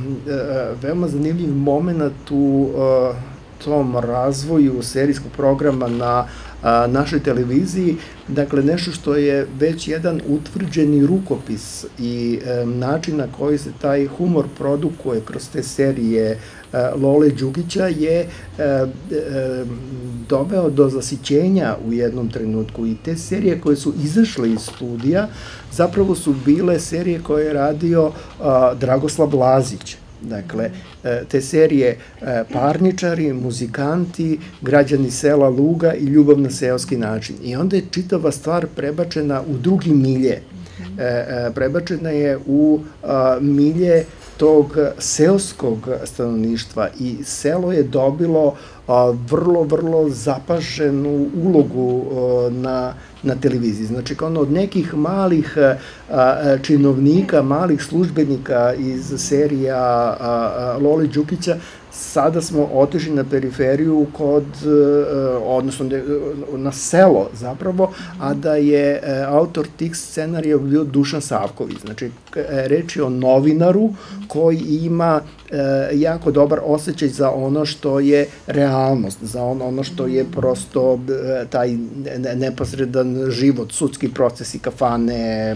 veoma zanimljiv moment u uh, tom razvoju serijskog programa na uh, našoj televiziji. Dakle, nešto što je već jedan utvrđeni rukopis i um, način na koji se taj humor produkuje kroz te serije uh, Lole Đukića je uh, uh, doveo do zasićenja u jednom trenutku, i te serije koje su izašle iz studija zapravo su bile serije koje je radio uh, Dragoslav Lazić. Dakle, te serije Parničari, Muzikanti, Građani sela Luga i Ljubav na seoski način. I onda je čitava stvar prebačena u drugi milje. Prebačena je u milje tog seoskog stanovništva i selo je dobilo vrlo, vrlo zapaženu ulogu na, na televiziji. Znači, kao ono od nekih malih činovnika, malih službenika iz serija Lole Đukića, sada smo otišli na periferiju kod, odnosno na selo zapravo, a da je autor tih scenarija bio Dušan Savković. Znači, reč je o novinaru koji ima jako dobar osjećaj za ono što je realnost, za ono što je prosto taj neposredan život, sudski procesi, kafane,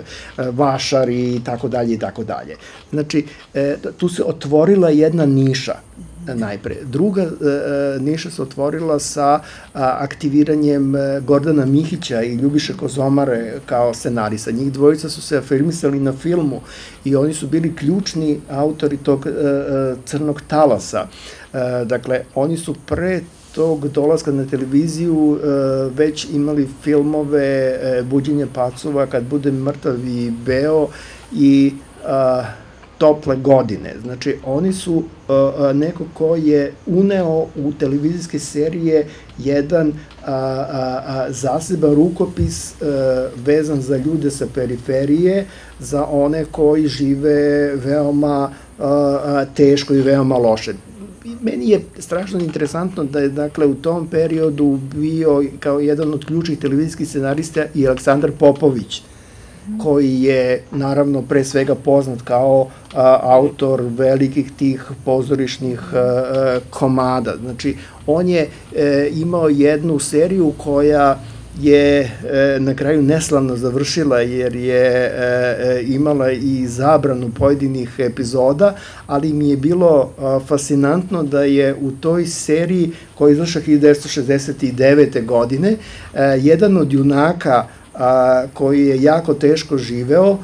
vašari i tako dalje i tako dalje. Znači, tu se otvorila jedna niša najpre. Druga e, niša se otvorila sa a, aktiviranjem Gordana Mihića i Ljubiše Kozomare kao scenarista. Njih dvojica su se afirmisali na filmu i oni su bili ključni autori tog e, Crnog talasa. E, dakle, oni su pre tog dolaska na televiziju e, već imali filmove e, Buđenje pacova, Kad budem mrtav i beo i a, tople godine. Znači, oni su neko ko je uneo u televizijske serije jedan zaseban rukopis vezan za ljude sa periferije, za one koji žive veoma teško i veoma loše. Meni je strašno interesantno da je, dakle, u tom periodu bio kao jedan od ključnih televizijskih scenarista i Aleksandar Popović, koji je, naravno, pre svega poznat kao autor velikih tih pozorišnih komada. Znači, on je imao jednu seriju koja je na kraju neslavno završila, jer je imala i zabranu pojedinih epizoda, ali mi je bilo fascinantno da je u toj seriji, koja je izašla hiljadu devetsto šezdeset devete. godine, jedan od junaka koji je jako teško živeo,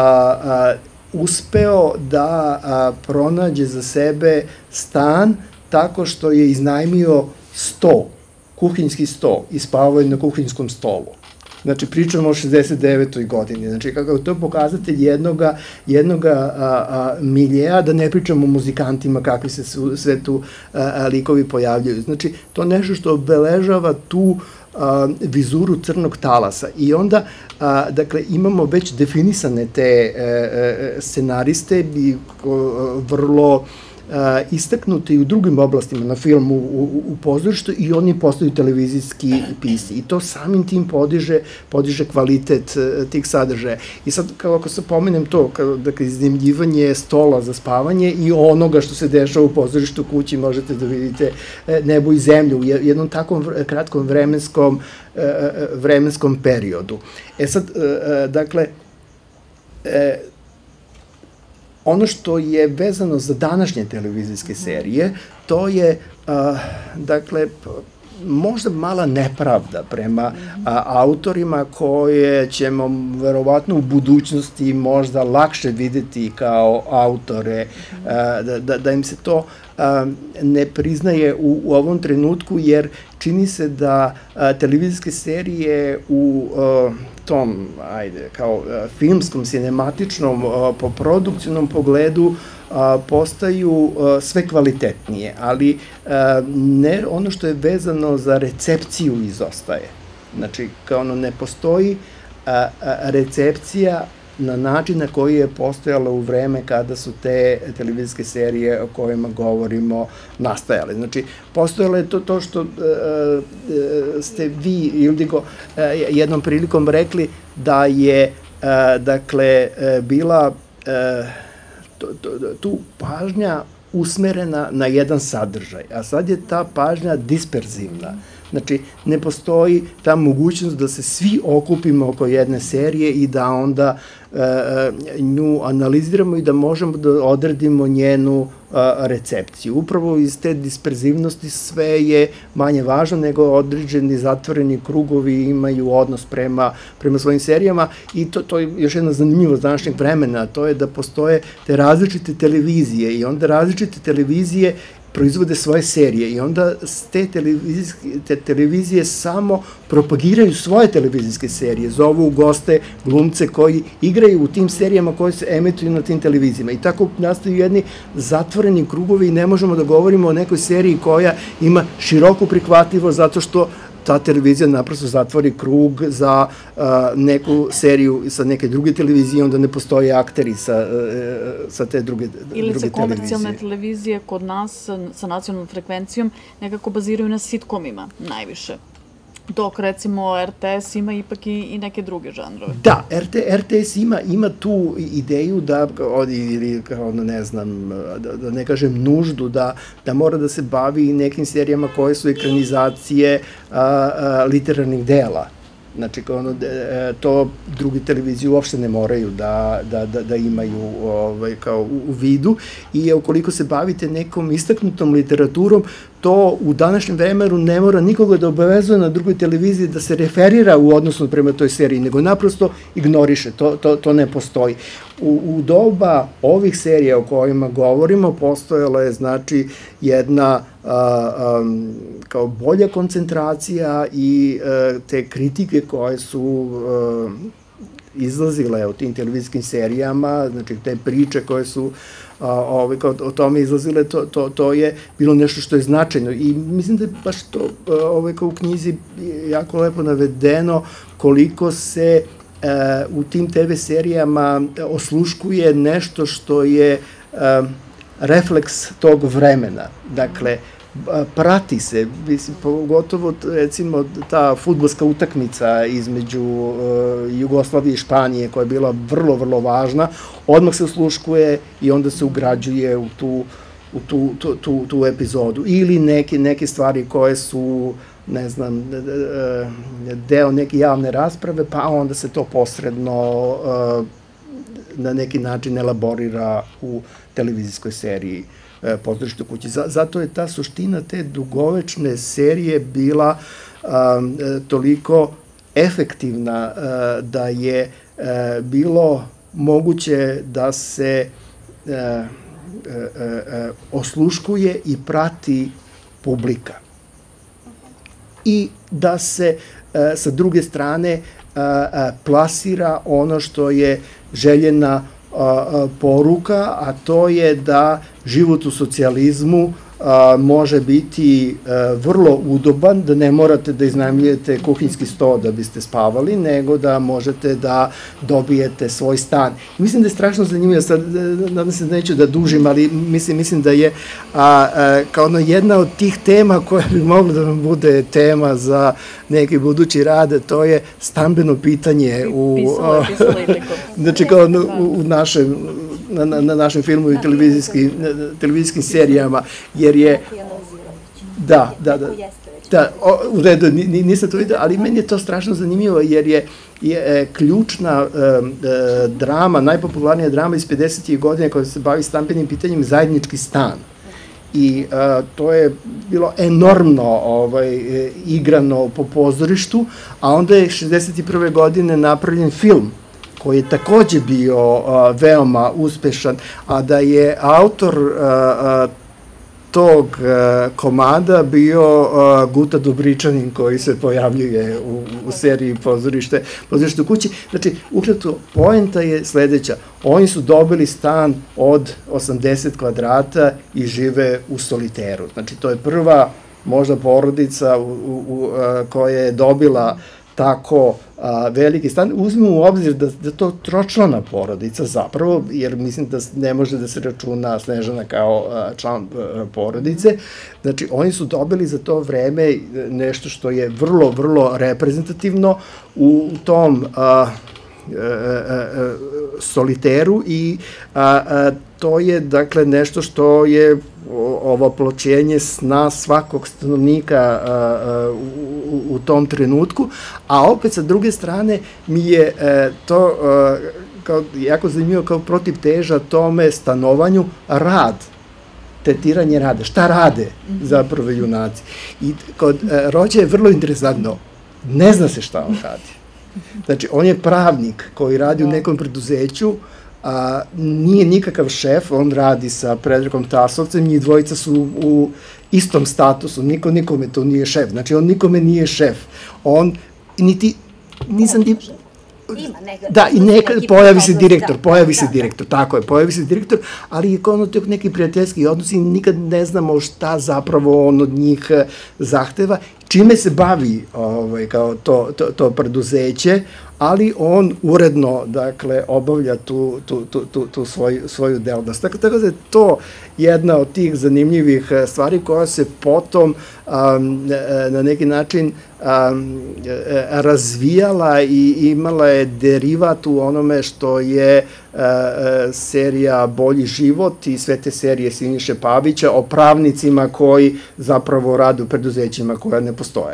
uspeo da pronađe za sebe stan tako što je iznajmio sto, kuhinjski sto, i spavao je na kuhinjskom stolu. Znači, pričamo o šezdeset devetoj godini. Znači, kako je to pokazatelj jednoga, jednoga miljeja, da ne pričamo o muzikantima, kakvi se sve tu likovi pojavljaju. Znači, to nešto što obeležava tu vizuru crnog talasa. I onda, dakle, imamo već definisane te scenariste i vrlo istaknuti u drugim oblastima, na filmu, u pozorištu, i oni postaju televizijski pisci. I to samim tim podiže kvalitet tih sadržaja. I sad, ako se pomenem to, dakle, iznajmljivanje stola za spavanje i onoga što se dešava u pozorištu kući, možete da vidite nebo i zemlju u jednom takvom kratkom vremenskom vremenskom periodu. E sad, dakle, ono što je vezano za današnje televizijske serije, to je, dakle, možda mala nepravda prema autorima koje ćemo verovatno u budućnosti možda lakše videti kao autore, da im se to ne priznaje u ovom trenutku, jer čini se da televizijske serije u tom, ajde, kao filmskom, sinematičnom, po produkcijnom pogledu postaju sve kvalitetnije, ali ne, ono što je vezano za recepciju izostaje. Znači, kao ono, ne postoji recepcija na način na koji je postojala u vreme kada su te televizijske serije o kojima govorimo nastajale. Znači, postojalo je to, to što ste vi, Ildigo, jednom prilikom rekli da je, dakle, bila tu pažnja usmerena na jedan sadržaj, a sad je ta pažnja disperzivna. Znači, ne postoji ta mogućnost da se svi okupimo oko jedne serije i da onda nju analiziramo i da možemo da odredimo njenu recepciju. Upravo iz te disperzivnosti sve je manje važno, nego određeni zatvoreni krugovi imaju odnos prema svojim serijama, i to je još jedna zanimljivost današnjeg vremena, to je da postoje te različite televizije i onda različite televizije proizvode svoje serije i onda te televizije samo propagiraju svoje televizijske serije, zovu u goste glumce koji igraju u tim serijama koje se emituju na tim televizijama. I tako nastaju jedni zatvoreni krugovi i ne možemo da govorimo o nekoj seriji koja ima široku prihvatljivost, zato što ta televizija naprosto zatvori krug za neku seriju sa neke druge televizije, onda ne postoje akteri sa te druge televizije. Ili se komercijalne televizije kod nas sa nacionalnom frekvencijom nekako baziraju na sitcomima najviše. Dok, recimo, er te es ima ipak i neke druge žanrove. Da, er te es ima tu ideju da, ili, ne znam, da ne kažem nuždu, da mora da se bavi nekim serijama koje su ekranizacije literarnih dela. Znači, to drugi televiziji uopšte ne moraju da imaju u vidu, i ukoliko se bavite nekom istaknutom literaturom, to u današnjem vremenu ne mora nikoga da obavezuje na drugoj televiziji da se referira u odnosu prema toj seriji, nego naprosto ignoriše, to ne postoji. U doba ovih serija o kojima govorimo postojala je, znači, jedna kao bolja koncentracija i te kritike koje su izlazile u tim televizijskim serijama, znači te priče koje su Ove, o tome izlazile, to, to, to je bilo nešto što je značajno i mislim da je baš to ove, kao u knjizi jako lepo navedeno koliko se e, u tim te ve serijama osluškuje nešto što je e, refleks tog vremena. Dakle, prati se, mislim, pogotovo recimo ta fudbalska utakmica između uh, Jugoslavije i Španije koja je bila vrlo, vrlo važna, odmah se osluškuje i onda se ugrađuje u tu, u tu, tu, tu, tu epizodu. Ili neke, neke stvari koje su, ne znam, deo neke javne rasprave, pa onda se to posredno uh, na neki način elaborira u televizijskoj seriji Pozorište u kući. Zato je ta suština te dugovečne serije bila um, toliko efektivna uh, da je uh, bilo moguće da se uh, uh, uh, osluškuje i prati publika. I da se uh, sa druge strane uh, uh, plasira ono što je željena poruka, a to je da život u socijalizmu a, može biti a, vrlo udoban, da ne morate da iznajmljujete kuhinjski sto da biste spavali, nego da možete da dobijete svoj stan. Mislim da je strašno zanimljivo, sad nadam se da neću da dužim, ali mislim, mislim da je a, a, kao ono jedna od tih tema koja bi mogla da vam bude tema za neki budući rad, to je stambeno pitanje u, pisala, pisala znači kao u, u našem na, na, na našem filmu i televizijskim, televizijskim serijama, jer je da, da, da, da, o, u redu, nisam to vidio, ali meni je to strašno zanimljivo, jer je, je e, ključna e, e, drama, najpopularnija drama iz pedesetih godina koja se bavi stambenim pitanjem Zajednički stan. I a, to je bilo enormno ovaj, e, igrano po pozorištu, a onda je šezdeset prve godine napravljen film koji je takođe bio a, veoma uspešan, a da je autor a, a, tog a, komada bio a, Guta Dobričanin koji se pojavljuje u, u seriji Pozorište, Pozorište u kući. Znači, ukratko, poenta je sledeća. Oni su dobili stan od osamdeset kvadrata i žive u soliteru. Znači, to je prva možda porodica u, u, u, a, koja je dobila tako a, veliki stan. Uzmimo u obzir da, da to tročlana porodica zapravo, jer mislim da ne može da se računa Snežana kao a, član a, porodice. Znači, oni su dobili za to vreme nešto što je vrlo, vrlo reprezentativno u tom a, a, a, soliteru i a, a, to je, dakle, nešto što je ovo pločenje sna svakog stanovnika a, a, u, u tom trenutku, a opet sa druge strane mi je a, to a, kao, jako zanimljivo kao protivteža tome stanovanju rad, tretiranje rada, šta rade zapravo junaci. I kod a, Rođe je vrlo interesantno, ne zna se šta on radi. Znači, on je pravnik koji radi u nekom preduzeću, a nije nikakav šef, on radi sa Predragom Tasovcem, njih dvojica su u istom statusu, niko nikome to nije šef, znači on nikome nije šef, on, niti, nisam ti... Da, i neka, pojavi se direktor, pojavi se direktor, tako je, pojavi se direktor, ali je kao ono neki prijateljski odnosi, nikad ne znamo šta zapravo on od njih zahteva, čime se bavi ovaj, kao to, to, to preduzeće, ali on uredno, dakle, obavlja tu, tu, tu, tu, tu svoju, svoju delatnost. Tako, tako da je to jedna od tih zanimljivih stvari koja se potom um, na neki način um, razvijala i imala je derivat u onome što je uh, serija Bolji život i sve te serije Siniše Pavića o pravnicima koji zapravo rade u preduzećima koja ne postoje.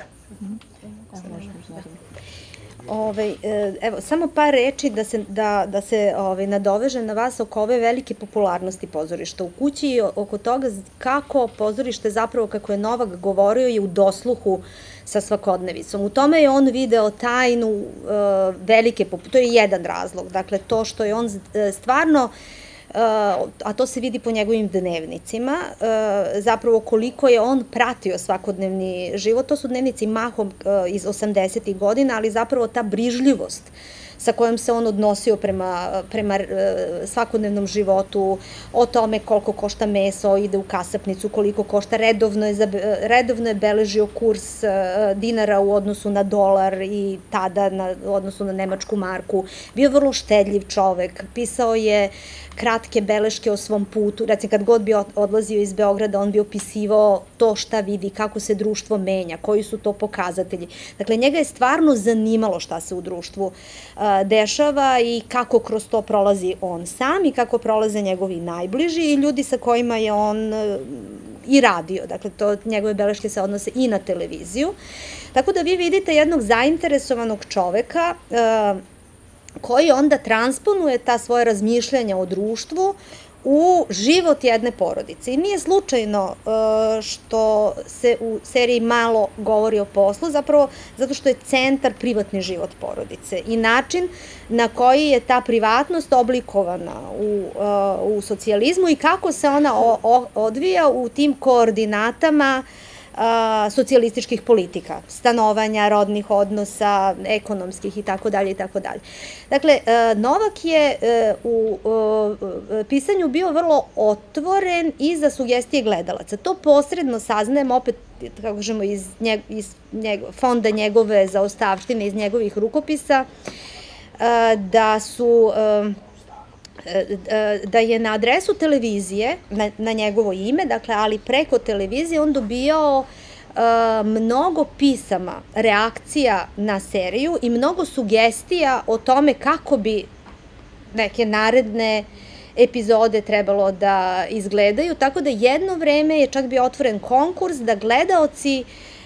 Ove, evo, samo par reči da se, da, da se ove, nadoveže na vas oko ove velike popularnosti pozorišta u kući i oko toga kako pozorište zapravo, kako je Novak govorio, je u dosluhu sa svakodnevicom. U tome je on video tajnu uh, velike popularnosti, to je jedan razlog, dakle to što je on stvarno, a to se vidi po njegovim dnevnicima, zapravo koliko je on pratio svakodnevni život. To su dnevnici mahom iz osamdesetih godina, ali zapravo ta brižljivost sa kojom se on odnosio prema, prema svakodnevnom životu, o tome koliko košta meso, ide u kasapnicu, koliko košta, redovno je, redovno je beležio kurs dinara u odnosu na dolar i tada na, u odnosu na nemačku marku. Bio vrlo štedljiv čovek, pisao je kratke beleške o svom putu. Recimo, kad god bi odlazio iz Beograda, on bi opisivao to šta vidi, kako se društvo menja, koji su to pokazatelji. Dakle, njega je stvarno zanimalo šta se u društvu dešava i kako kroz to prolazi on sam i kako prolaze njegovi najbliži i ljudi sa kojima je on i radio. Dakle, to, njegove beleške se odnose i na televiziju. Tako da vi vidite jednog zainteresovanog čoveka koji onda transponuje ta svoje razmišljanja o društvu u život jedne porodice. I nije slučajno što se u seriji malo govori o poslu, zapravo zato što je centar privatni život porodice i način na koji je ta privatnost oblikovana u, u socijalizmu i kako se ona odvija u tim koordinatama socijalističkih politika, stanovanja, rodnih odnosa, ekonomskih i tako dalje i tako dalje. Dakle, Novak je u pisanju bio vrlo otvoren i za sugestije gledalaca. To posredno saznajem opet, kako kažemo, iz, njeg, iz njeg, fonda njegove zaostavštine, iz njegovih rukopisa, da su da je na adresu televizije, na, na njegovo ime, dakle, ali preko televizije on dobijao uh, mnogo pisama, reakcija na seriju i mnogo sugestija o tome kako bi neke naredne epizode trebalo da izgledaju, tako da jedno vreme je čak bio otvoren konkurs da gledaoci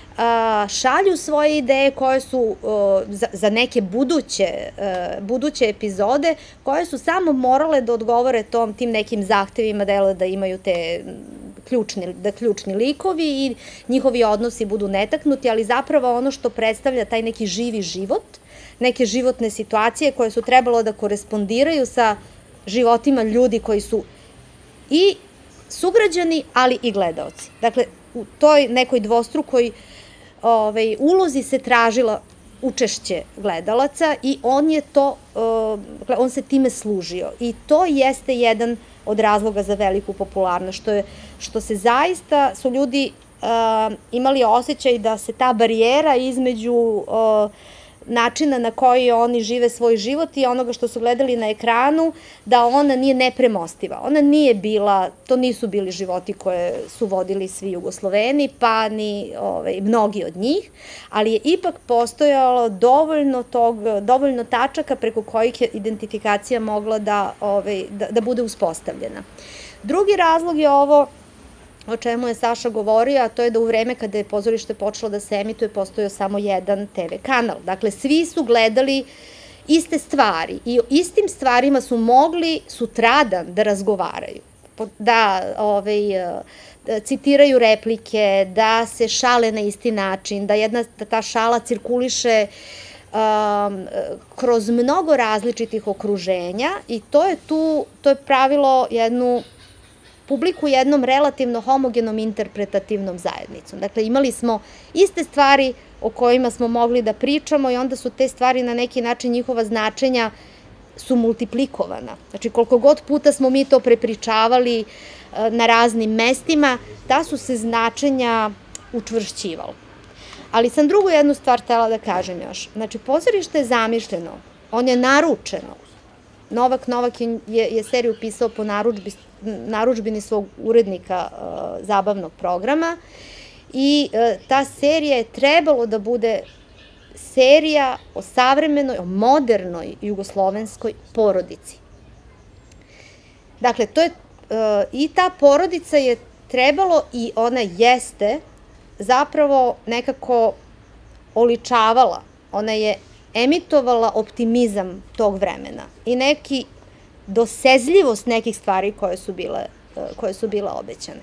šalju svoje ideje koje su za neke buduće, buduće epizode, koje su samo morale da odgovore tom, tim nekim zahtevima da, da imaju te ključni, da ključni likovi i njihovi odnosi budu netaknuti, ali zapravo ono što predstavlja taj neki živi život, neke životne situacije koje su trebalo da korespondiraju sa životima ljudi koji su i sugrađani, ali i gledaoci. Dakle, u toj nekoj dvostrukoj Ove, ulozi se tražila učešće gledalaca i on je to, on se time služio i to jeste jedan od razloga za veliku popularnost, što je, što se zaista su ljudi uh, imali osjećaj da se ta barijera između uh, načina na koji oni žive svoj život i onoga što su gledali na ekranu, da ona nije nepremostiva. Ona nije bila, to nisu bili životi koje su vodili svi Jugosloveni, pa ni ovaj, mnogi od njih, ali je ipak postojalo dovoljno, tog, dovoljno tačaka preko kojih je identifikacija mogla da, ovaj, da, da bude uspostavljena. Drugi razlog je ovo o čemu je Saša govorio, a to je da u vreme kada je pozorište počelo da se emituje, postojao samo jedan te ve kanal. Dakle, svi su gledali iste stvari i o istim stvarima su mogli sutradan da razgovaraju, da ovaj, citiraju replike, da se šale na isti način, da jedna da ta šala cirkuliše um, kroz mnogo različitih okruženja i to je tu, to je pravilo jednu publiku jednom relativno homogenom interpretativnom zajednicom. Dakle, imali smo iste stvari o kojima smo mogli da pričamo i onda su te stvari na neki način njihova značenja su multiplikovana. Znači, koliko god puta smo mi to prepričavali na raznim mestima, ta su se značenja učvršćivala. Ali sam drugu jednu stvar htela da kažem još. Znači, pozorište je zamišljeno, on je naručeno. Novak Novak je, je seriju pisao po narudžbi, narudžbini svog urednika uh, zabavnog programa i uh, ta serija je trebalo da bude serija o savremenoj, o modernoj jugoslovenskoj porodici. Dakle, to je, uh, i ta porodica je trebalo i ona jeste zapravo nekako oličavala, ona je emitovala optimizam tog vremena i neki dosezljivost nekih stvari koje su bile, koje su bile obećane.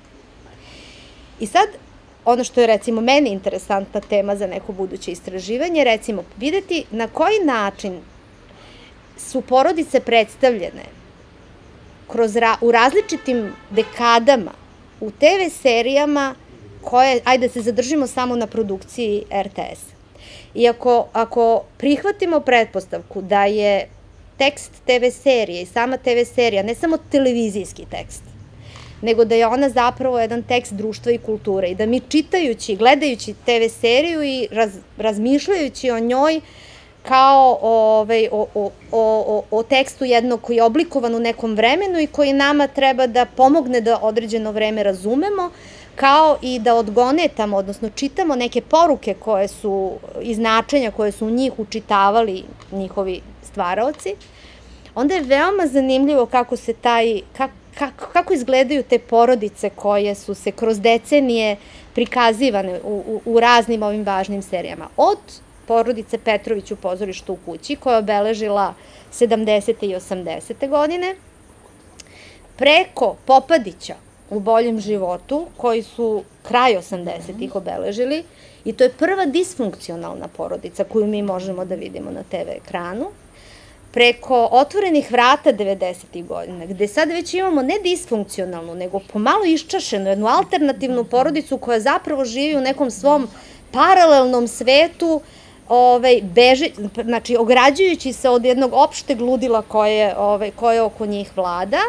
I sad, ono što je recimo meni interesantna tema za neko buduće istraživanje, recimo videti na koji način su porodice predstavljene kroz, u različitim dekadama u te ve serijama koje, ajde se zadržimo samo na produkciji er te es. I ako, ako prihvatimo pretpostavku da je tekst te ve serije i sama te ve serija ne samo televizijski tekst, nego da je ona zapravo jedan tekst društva i kulture i da mi čitajući, gledajući te ve seriju i raz, razmišljajući o njoj kao ovaj, o, o, o, o tekstu jednog koji je oblikovan u nekom vremenu i koji nama treba da pomogne da određeno vreme razumemo, kao i da odgonetamo, odnosno čitamo neke poruke koje su, i značenja koje su u njih učitavali njihovi stvaraoci, onda je veoma zanimljivo kako se taj, kako, kako, kako izgledaju te porodice koje su se kroz decenije prikazivane u, u, u raznim ovim važnim serijama. Od porodice Petrović u Pozorištu u kući, koja je obeležila sedamdesete i osamdesete godine, preko Popadića u Boljem životu, koji su kraj osamdesetih obeležili, i to je prva disfunkcionalna porodica koju mi možemo da vidimo na te ve ekranu, preko Otvorenih vrata devedesetih godina, gde sad već imamo ne disfunkcionalnu, nego pomalo iščašenu, jednu alternativnu porodicu koja zapravo živi u nekom svom paralelnom svetu, ovaj, beži, znači ograđujući se od jednog opšteg ludila koje, ovaj, koje oko njih vlada,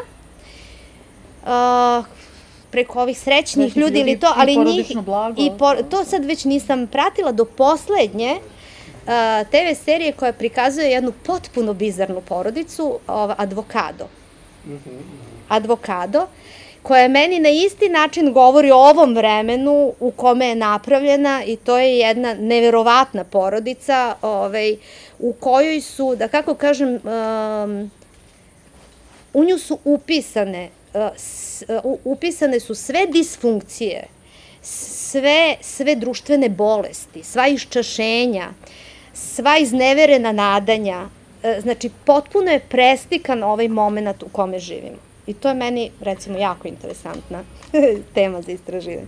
uh, preko ovih srećnih ljudi ili to, ali njih, i por, to sad već nisam pratila do poslednje uh, te ve serije koja prikazuje jednu potpuno bizarnu porodicu, uh, Advokado. Advokado, koja meni na isti način govori o ovom vremenu u kome je napravljena, i to je jedna neverovatna porodica ovaj, u kojoj su, da kako kažem, um, u nju su upisane upisane su sve disfunkcije, sve, sve društvene bolesti, sva iščašenja, sva izneverena nadanja. Znači, potpuno je preslikan ovaj moment u kome živimo. I to je meni, recimo, jako interesantna tema za istraživanje.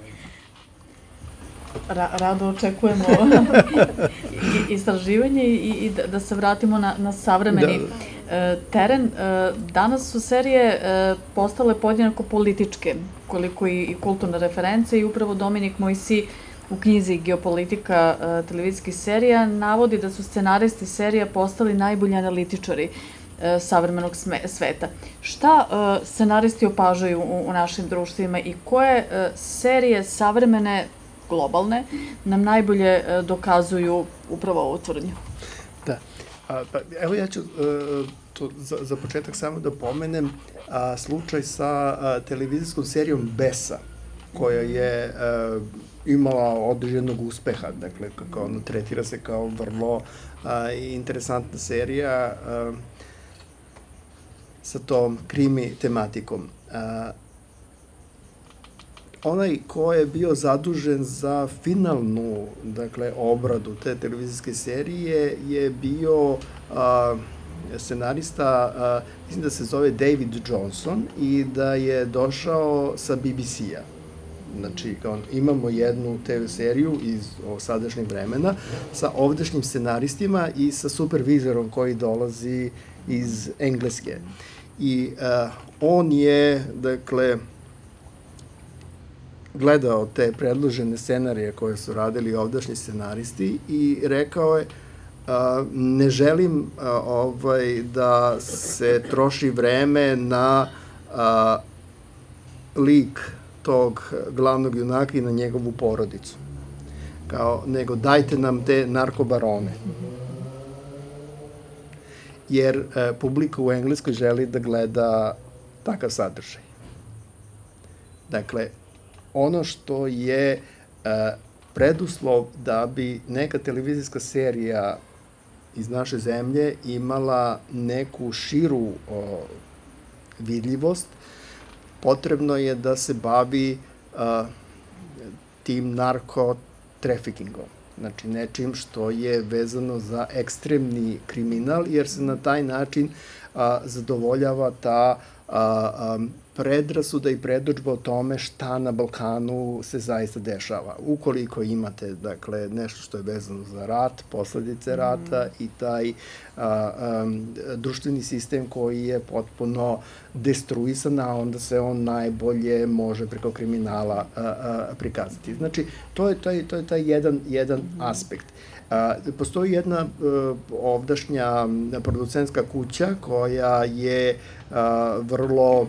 Ra, rado očekujemo istraživanje i, i da, da se vratimo na, na savremeni da. teren. Danas su serije postale podjednako političke, koliko i, i kulturne reference, i upravo Dominik Mojsi u knjizi Geopolitika televizijskih serija navodi da su scenaristi serija postali najbolji analitičari savremenog sveta. Šta scenaristi opažaju u, u našim društvima i koje serije savremene, globalne, nam najbolje dokazuju upravo ovu tvrdnju? Da. A, pa, evo ja ću uh, to za, za početak samo da pomenem a, slučaj sa a, televizijskom serijom Besa, koja je a, imala određenog uspeha, dakle, kako ono tretira se kao vrlo a, interesantna serija a, sa tom krimi tematikom. A, onaj ko je bio zadužen za finalnu, dakle, obradu te televizijske serije je bio a, scenarista, a, mislim da se zove David Johnson, i da je došao sa be be ce-a. Znači, kao, imamo jednu te ve seriju iz sadašnjeg vremena sa ovdašnjim scenaristima i sa supervizorom koji dolazi iz Engleske. I a, on je, dakle, gledao te predložene scenarije koje su radili ovdašnji scenaristi i rekao je a, ne želim a, ovaj, da se troši vreme na a, lik tog glavnog junaka i na njegovu porodicu. Kao, nego dajte nam te narkobarone. Jer a, publika u Engleskoj želi da gleda takav sadržaj. Dakle, ono što je uh, preduslov da bi neka televizijska serija iz naše zemlje imala neku širu uh, vidljivost, potrebno je da se bavi uh, tim narkotrafikingom. Znači, nečim što je vezano za ekstremni kriminal, jer se na taj način uh, zadovoljava ta predrasuda i predodžba o tome šta na Balkanu se zaista dešava. Ukoliko imate, dakle, nešto što je vezano za rat, posledice rata i taj društveni sistem koji je potpuno destruisan, a onda se on najbolje može preko kriminala prikazati. Znači, to je taj, to je taj jedan, jedan aspekt. Postoji jedna ovdašnja producentska kuća koja je vrlo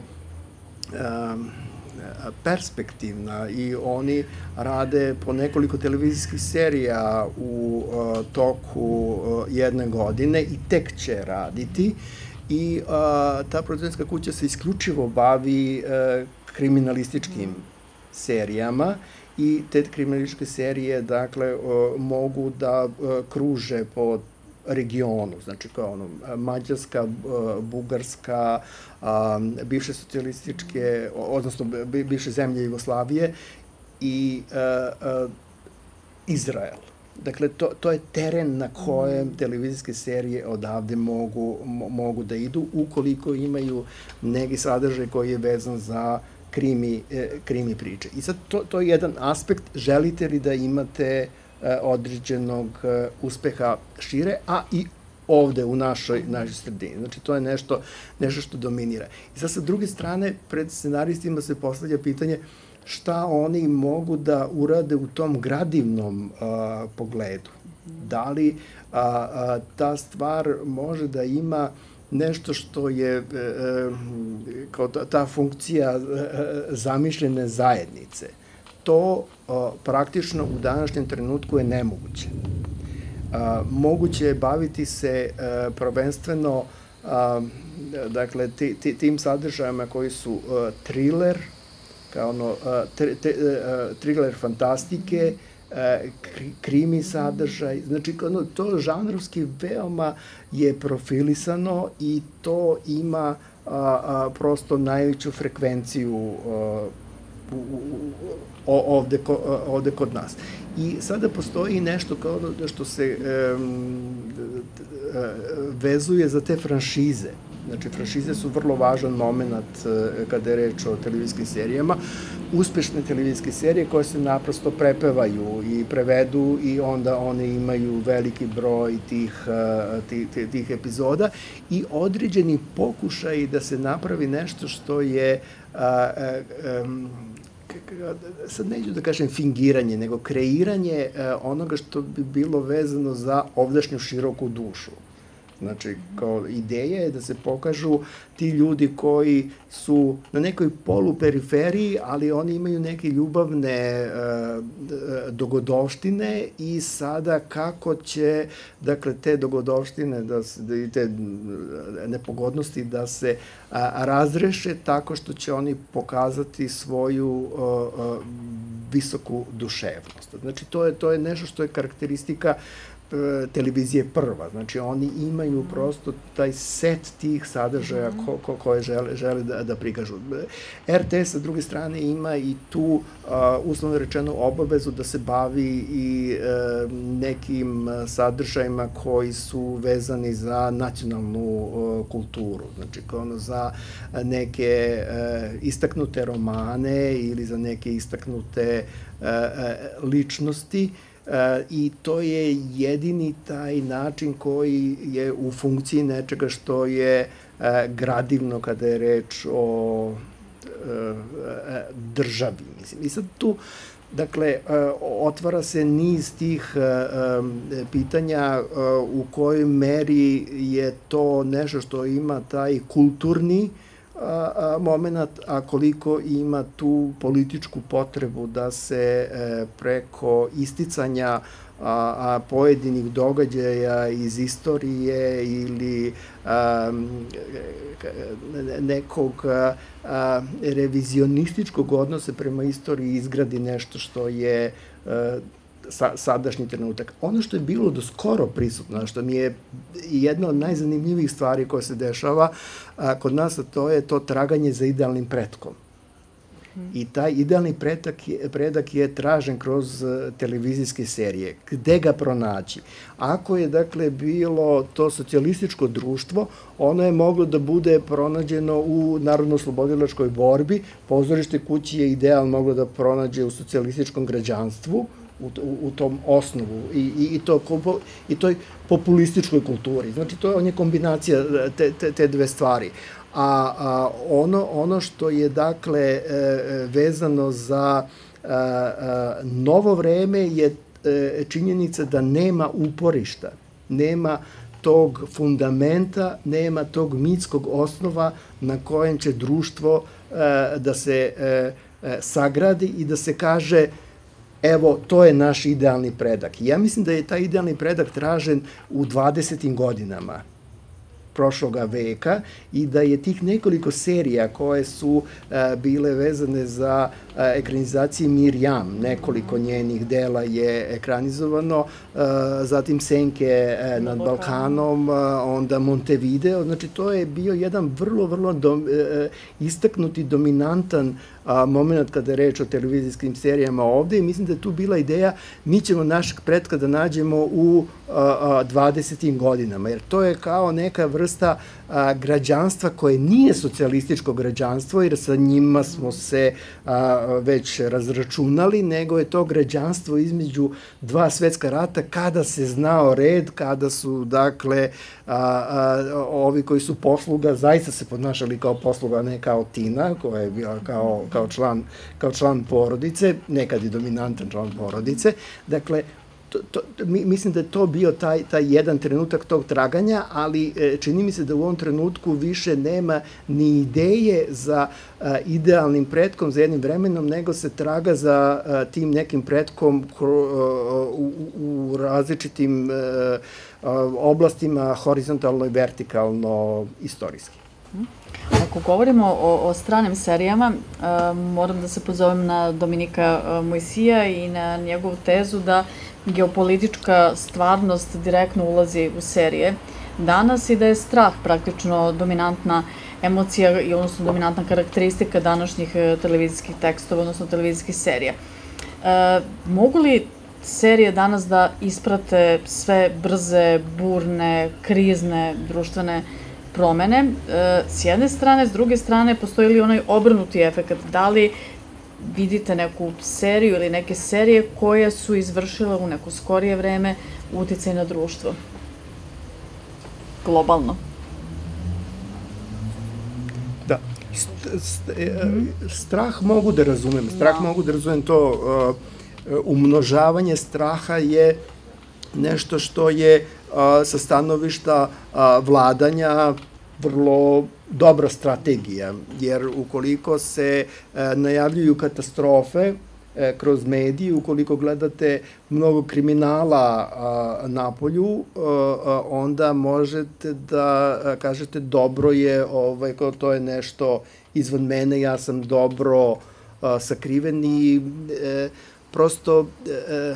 perspektivna i oni rade po nekoliko televizijskih serija u toku jedne godine i tek će raditi i ta producentska kuća se isključivo bavi kriminalističkim serijama i te kriminalističke serije, dakle, mogu da kruže po regionu, znači kao ono, Mađarska, Bugarska, bivše socijalističke, odnosno bivše zemlje Jugoslavije i Izrael. Dakle, to, to je teren na kojem televizijske serije odavde mogu, mogu da idu, ukoliko imaju neki sadržaj koji je vezan za krimi, krimi priče. I sad, to, to je jedan aspekt, želite li da imate određenog uspeha šire, a i ovde u našoj, našoj sredini. Znači, to je nešto, nešto što dominira. I sad, sa druge strane, pred scenaristima se postavlja pitanje šta oni mogu da urade u tom gradivnom a, pogledu. Da li a, a, ta stvar može da ima nešto što je e, kao ta, ta funkcija e, zamišljene zajednice. To a, praktično u današnjem trenutku je nemoguće. A, moguće je baviti se a, prvenstveno a, dakle, ti, ti, tim sadržajama koji su a, thriller, kao ono, a, tre, te, a, thriller fantastike, a, krimi sadržaj, znači ono, to žanrovski veoma je profilisano i to ima a, a, prosto najveću frekvenciju a, ovde, ovde kod nas. I sada postoji nešto kao što se um, vezuje za te franšize. Znači, franšize su vrlo važan moment kada je reč o televizijskim serijama. Uspešne televizijske serije koje se naprosto prepevaju i prevedu i onda one imaju veliki broj tih, tih, tih epizoda i određeni pokušaj da se napravi nešto što je um, sad neću da kažem fingiranje, nego kreiranje onoga što bi bilo vezano za ovdašnju široku dušu. Znači, kao ideja je da se pokažu ti ljudi koji su na nekoj poluperiferiji, ali oni imaju neke ljubavne e, dogodovštine i sada kako će, dakle, te dogodovštine da se, da, i te nepogodnosti da se a, razreše tako što će oni pokazati svoju a, a, visoku duševnost. Znači, to je, to je nešto što je karakteristika televizije prva. Znači, oni imaju prosto taj set tih sadržaja ko, ko, koje žele, žele da, da prikažu. er te es, sa druge strane, ima i tu, a, uslovno rečeno, obavezu da se bavi i a, nekim sadržajima koji su vezani za nacionalnu a, kulturu. Znači, ono, za neke a, istaknute romane ili za neke istaknute a, a, ličnosti. Uh, i to je jedini taj način koji je u funkciji nečega što je uh, gradivno kada je reč o uh, državi. Mislim. I sad tu, dakle, uh, otvara se niz tih uh, um, pitanja uh, u kojoj meri je to nešto što ima taj kulturni a, a, moment, a koliko ima tu političku potrebu da se e, preko isticanja a, a, pojedinih događaja iz istorije ili a, nekog a, a, revizionističkog odnosa prema istoriji izgradi nešto što je a, Sa, sadašnji trenutak. Ono što je bilo do skoro prisutno, što mi je jedna od najzanimljivijih stvari koja se dešava a, kod nas, a to je to traganje za idealnim pretkom. I taj idealni predak je, predak je tražen kroz televizijske serije. Gde ga pronaći? Ako je, dakle, bilo to socijalističko društvo, ono je moglo da bude pronađeno u narodno-oslobodilačkoj borbi, pozorište kući je ideal moglo da pronađe u socijalističkom građanstvu, u, u, u tom osnovu i, i, i, to, i toj populističkoj kulturi. Znači, to je kombinacija te, te, te dve stvari. A, a ono, ono što je, dakle, vezano za a, a, novo vreme je činjenica da nema uporišta, nema tog fundamenta, nema tog mitskog osnova na kojem će društvo a, da se a, a, sagradi i da se kaže evo, to je naš idealni predak. I ja mislim da je taj idealni predak tražen u dvadesetim godinama prošloga veka i da je tih nekoliko serija koje su a, bile vezane za a, ekranizacije Mirjam, nekoliko njenih dela je ekranizovano, a, zatim Senke a, nad Balkanom, a, onda Montevideo, znači to je bio jedan vrlo, vrlo dom, a, istaknuti, dominantan a, moment kada je reč o televizijskim serijama ovde i mislim da je tu bila ideja mi ćemo našeg pretka da nađemo u dvadesetim godinama, jer to je kao neka vrsta a, građanstva koje nije socijalističko građanstvo, jer sa njima smo se a, već razračunali, nego je to građanstvo između dva svetska rata kada se znao red, kada su, dakle, a, a, ovi koji su posluga zaista se podnašali kao posluga, a ne kao Tina, koja je bila kao, kao, član, kao član porodice, nekad i dominantan član porodice. Dakle, To, to, mi, mislim da je to bio taj, taj jedan trenutak tog traganja, ali e, čini mi se da u ovom trenutku više nema ni ideje za a, idealnim pretkom, za jednim vremenom, nego se traga za a, tim nekim pretkom kro, a, u, u različitim a, a, oblastima, horizontalno i vertikalno, istorijski. Ako govorimo o, o stranim serijama, a, moram da se pozovem na Dominika Mojsija i na njegovu tezu da geopolitička stvarnost direktno ulazi u serije danas i da je strah praktično dominantna emocija i odnosno dominantna karakteristika današnjih televizijskih tekstova, odnosno televizijskih serija. E, mogu li serije danas da isprate sve brze, burne, krizne društvene promene? E, s jedne strane, s druge strane, postoji li onaj obrnuti efekt? Da li vidite neku seriju ili neke serije koje su izvršile u neko skorije vreme uticaj na društvo? Globalno. Da. St st strah mogu da razumem. Strah no. mogu da razumem to. Uh, umnožavanje straha je nešto što je uh, sa stanovišta uh, vladanja vrlo dobra strategija, jer ukoliko se e, najavljuju katastrofe e, kroz medije, ukoliko gledate mnogo kriminala a, napolju, a, a, onda možete da a, kažete dobro je, ovaj, kao to je nešto izvan mene, ja sam dobro a, sakriven i e, prosto e,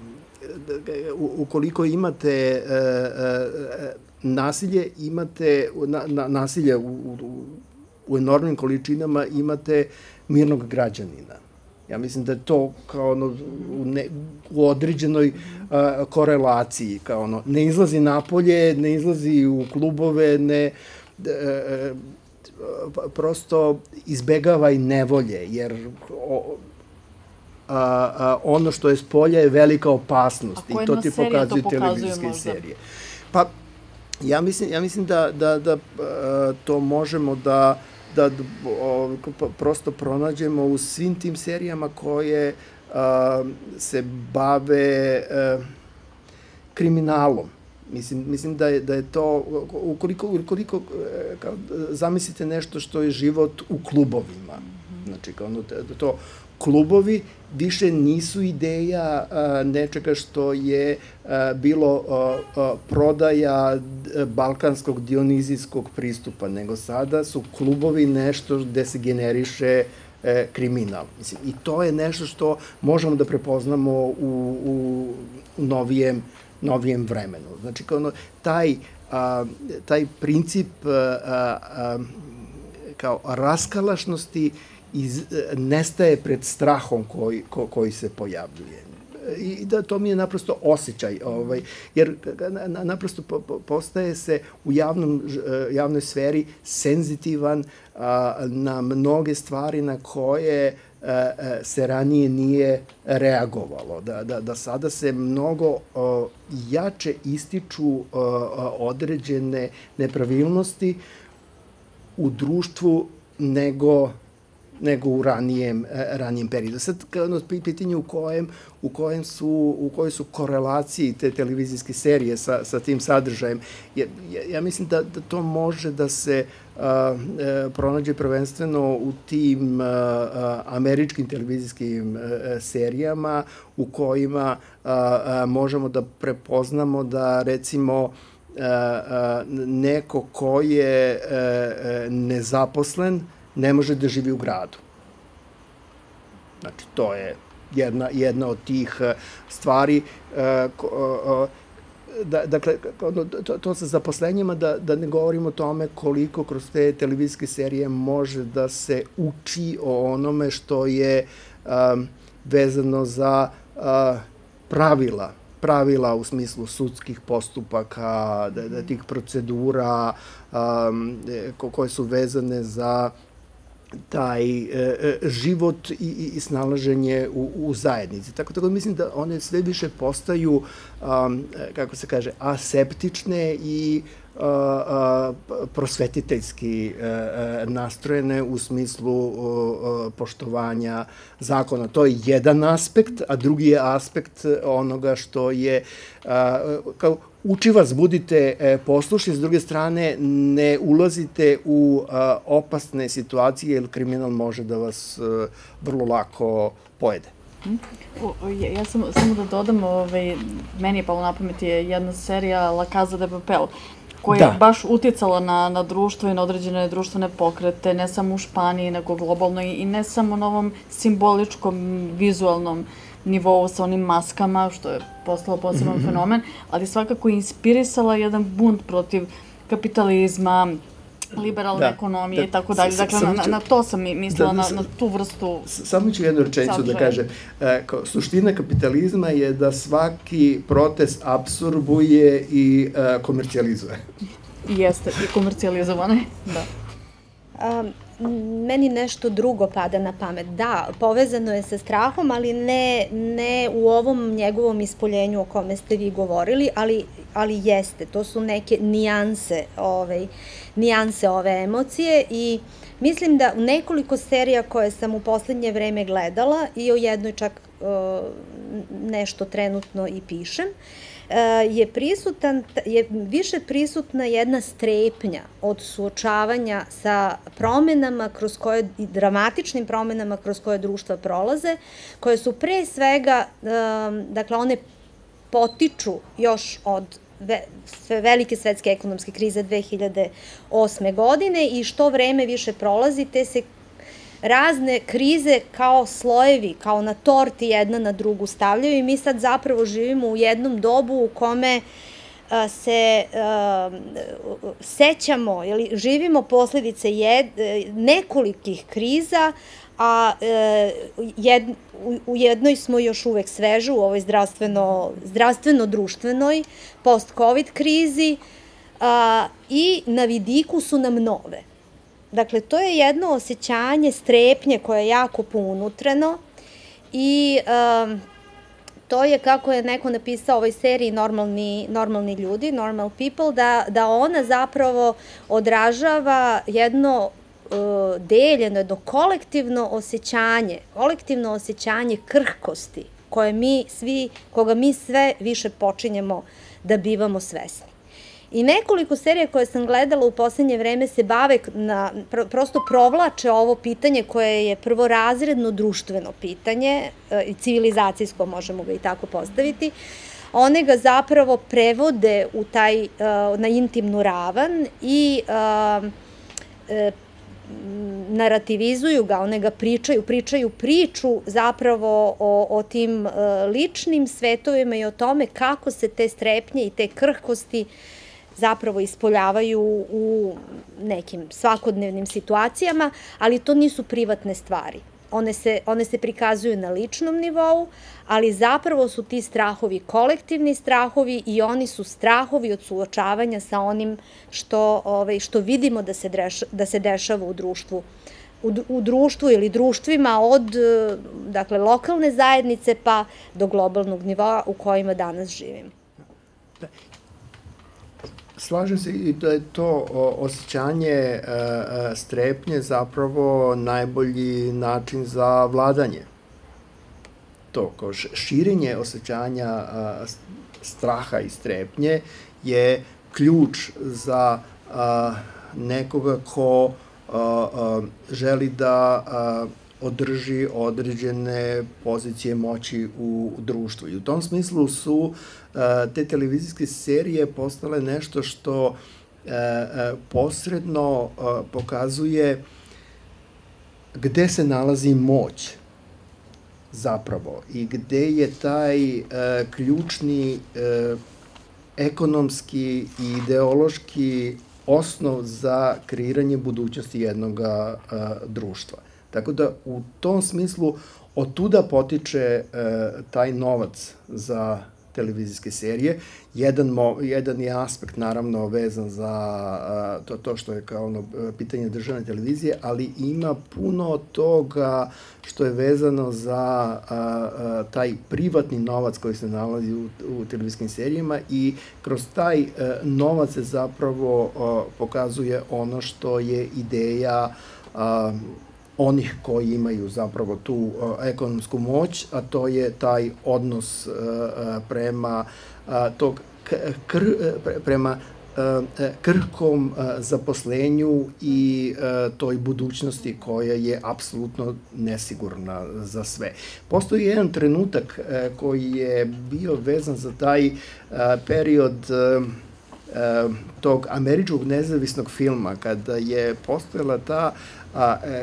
u, ukoliko imate e, e, nasilje, imate na, na, nasilje u, u, u enormnim količinama, imate mirnog građanina. Ja mislim da je to kao ono, u, ne, u određenoj a, korelaciji, kao ono, ne izlazi napolje, ne izlazi u klubove, ne, a, a, prosto izbegavaj nevolje, jer o, a, a, ono što je s polja je velika opasnost i to ti pokazuju televizijske serije. Pa, Ja mislim, ja mislim da, da, da to možemo da, da prosto pronađemo u svim tim serijama koje a, se bave a, kriminalom. Mislim, mislim da je, da je to, ukoliko, ukoliko kao, zamislite nešto što je život u klubovima, znači kao ono, da to klubovi više nisu ideja a, nečega što je a, bilo a, a, prodaja balkanskog dionizijskog pristupa, nego sada su klubovi nešto gde se generiše e, kriminal. Mislim, i to je nešto što možemo da prepoznamo u, u, u novijem, novijem vremenu. Znači, kao ono, taj, a, taj princip a, a, kao raskalašnosti nestaje pred strahom koji se pojavljuje. I da to mi je naprosto osjećaj, jer naprosto postaje se u javnoj sferi senzitivan na mnoge stvari na koje se ranije nije reagovalo. Da sada se mnogo jače ističu određene nepravilnosti u društvu nego nego u ranijem, ranijem periodu. Sad, ono pitanje u kojem, u kojem su, u kojoj su korelaciji te televizijske serije sa, sa tim sadržajem. Ja, ja mislim da, da to može da se a, a, pronađe prvenstveno u tim a, a, američkim televizijskim a, serijama u kojima a, a, možemo da prepoznamo da, recimo, a, a, neko ko je a, a, nezaposlen ne može da živi u gradu. Znači, to je jedna, jedna od tih stvari. Dakle, to, to sa zaposlenjima, da, da ne govorimo o tome koliko kroz te televizijske serije može da se uči o onome što je um, vezano za uh, pravila pravila u smislu sudskih postupaka, da, da tih procedura um, koje su vezane za taj e, život i, i snalaženje u, u zajednici. Tako da mislim da one sve više postaju, um, kako se kaže, aseptične i uh, uh, prosvetiteljski uh, nastrojene u smislu uh, poštovanja zakona. To je jedan aspekt, a drugi je aspekt onoga što je uh, kao uči vas, budite poslušni, s druge strane ne ulazite u opasne situacije jer kriminal može da vas vrlo lako pojede. Ja samo da dodam, meni je palo na pamet jedna serija La Casa de Papel, koja je baš utjecala na društvo i na određene društvene pokrete, ne samo u Španiji, nego globalno i ne samo na ovom simboličkom, vizualnom nivou sa onim maskama, što je postalo poseban fenomen, ali svakako inspirisala jedan bunt protiv kapitalizma, liberalne ekonomije i tako dalje. Dakle, na to sam mislila, na tu vrstu... Samo ću jednu rečenicu da kažem. Suština kapitalizma je da svaki protest apsorbuje i komercijalizuje. Jeste, i komercijalizovane, da. Meni nešto drugo pada na pamet. Da, povezano je sa strahom, ali ne, ne u ovom njegovom ispoljenju o kome ste vi govorili, ali, ali jeste. To su neke nijanse, ovaj, nijanse ove emocije i mislim da u nekoliko serija koje sam u poslednje vreme gledala i o jednoj čak uh, nešto trenutno i pišem, je prisutan, je više prisutna jedna strepnja od suočavanja sa promenama kroz koje, i dramatičnim promenama kroz koje društva prolaze, koje su pre svega, dakle, one potiču još od velike svetske ekonomske krize dve hiljade osme godine i što vreme više prolazi, te se razne krize kao slojevi, kao na torti jedna na drugu stavljaju i mi sad zapravo živimo u jednom dobu u kome se sećamo, živimo posledice nekolikih kriza, a u jednoj smo još uvek sveže, u ovoj zdravstveno-društvenoj post-covid krizi i na vidiku su nam nove. Dakle, to je jedno osjećanje strepnje koje je jako pounutreno i to je, kako je neko napisao u ovoj seriji Normalni ljudi, Normal People, da ona zapravo odražava jedno deljeno, jedno kolektivno osjećanje, kolektivno osjećanje krhkosti koje mi svi, koga mi sve više počinjemo da bivamo svesni. I nekoliko serija koje sam gledala u poslednje vreme se bave, prosto provlače ovo pitanje koje je prvorazredno društveno pitanje, i civilizacijsko, možemo ga i tako postaviti. One ga zapravo prevode u taj, na intimnu ravan i narativizuju ga, one ga pričaju, pričaju priču zapravo o tim ličnim svetovima i o tome kako se te strepnje i te krhkosti zapravo ispoljavaju u nekim svakodnevnim situacijama, ali to nisu privatne stvari. One se, one se prikazuju na ličnom nivou, ali zapravo su ti strahovi kolektivni strahovi i oni su strahovi od suočavanja sa onim što, ovaj, što vidimo da se, dreš, da se dešava u društvu. U, u društvu ili društvima od dakle, lokalne zajednice pa do globalnog nivoa u kojima danas živimo. Slažem se i da je to osjećanje strepnje zapravo najbolji način za vladanje. To, kao širenje osjećanja straha i strepnje je ključ za nekoga ko želi da održi određene pozicije moći u društvu. I u tom smislu su te televizijske serije postale nešto što posredno pokazuje gde se nalazi moć zapravo i gde je taj ključni ekonomski i ideološki osnov za kreiranje budućnosti jednog društva. Tako da u tom smislu od tuda potiče e, taj novac za televizijske serije. Jedan, mo, jedan je aspekt naravno vezan za a, to, to što je kao ono pitanje državne televizije, ali ima puno toga što je vezano za a, a, taj privatni novac koji se nalazi u, u televizijskim serijama i kroz taj a, novac se zapravo a, pokazuje ono što je ideja a, onih koji imaju zapravo tu uh, ekonomsku moć, a to je taj odnos uh, prema uh, tog kr, pre, prema uh, krhkom uh, zaposlenju i uh, toj budućnosti koja je apsolutno nesigurna za sve. Postoji jedan trenutak uh, koji je bio vezan za taj uh, period uh, uh, tog američkog nezavisnog filma, kada je postojala ta uh,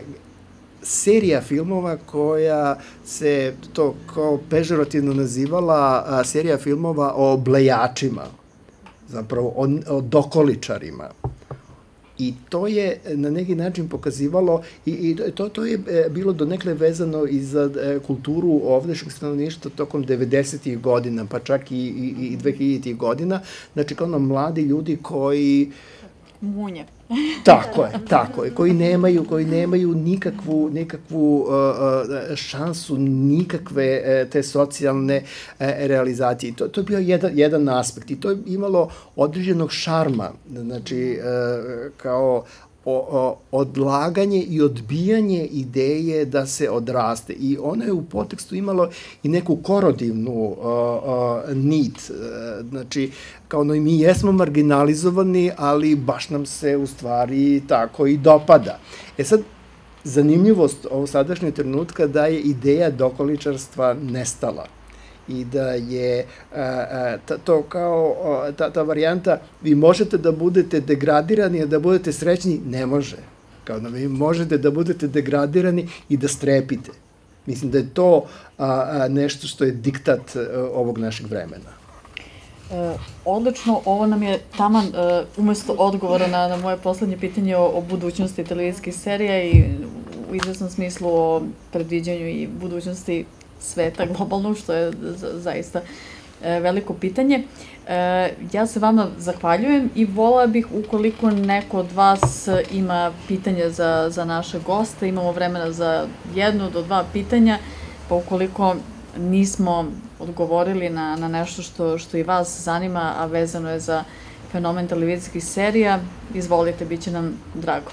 serija filmova koja se to kao pežorativno nazivala a, serija filmova o blejačima, zapravo o, o dokoličarima. I to je na neki način pokazivalo, i, i to, to je bilo donekle vezano i za kulturu ovdešnjeg stanovništva tokom devedesetih godina, pa čak i, i, i dvehiljaditih godina. Znači, kao ono, mladi ljudi koji munje. Tako je, tako je, koji nemaju, koji nemaju nikakvu, nikakvu uh, uh, šansu, nikakve uh, te socijalne uh, realizacije. To, to je bio jedan, jedan aspekt i to je imalo određenog šarma, znači uh, kao O, o, odlaganje i odbijanje ideje da se odraste. I ono je u podtekstu imalo i neku korodivnu o, o, nit. Znači, kao no i mi jesmo marginalizovani, ali baš nam se u stvari tako i dopada. E sad, zanimljivost ovog sadašnjeg trenutka da je ideja dokoličarstva nestala i da je a, a, ta, to kao a, ta, ta varijanta vi možete da budete degradirani, a da budete srećni, ne može. Kao da vi možete da budete degradirani i da strepite. Mislim da je to a, a, nešto što je diktat a, ovog našeg vremena. E, odlično, ovo nam je taman e, umesto odgovora na, na moje poslednje pitanje o, o budućnosti televizijskih serija i u izvesnom smislu o predviđanju i budućnosti sveta globalnog, što je zaista veliko pitanje. Ja se vama zahvaljujem i volila bih, ukoliko neko od vas ima pitanja za, za naše goste, imamo vremena za jedno do dva pitanja, pa ukoliko nismo odgovorili na, na nešto što, što i vas zanima, a vezano je za fenomen televizijskih serija, izvolite, bit će nam drago.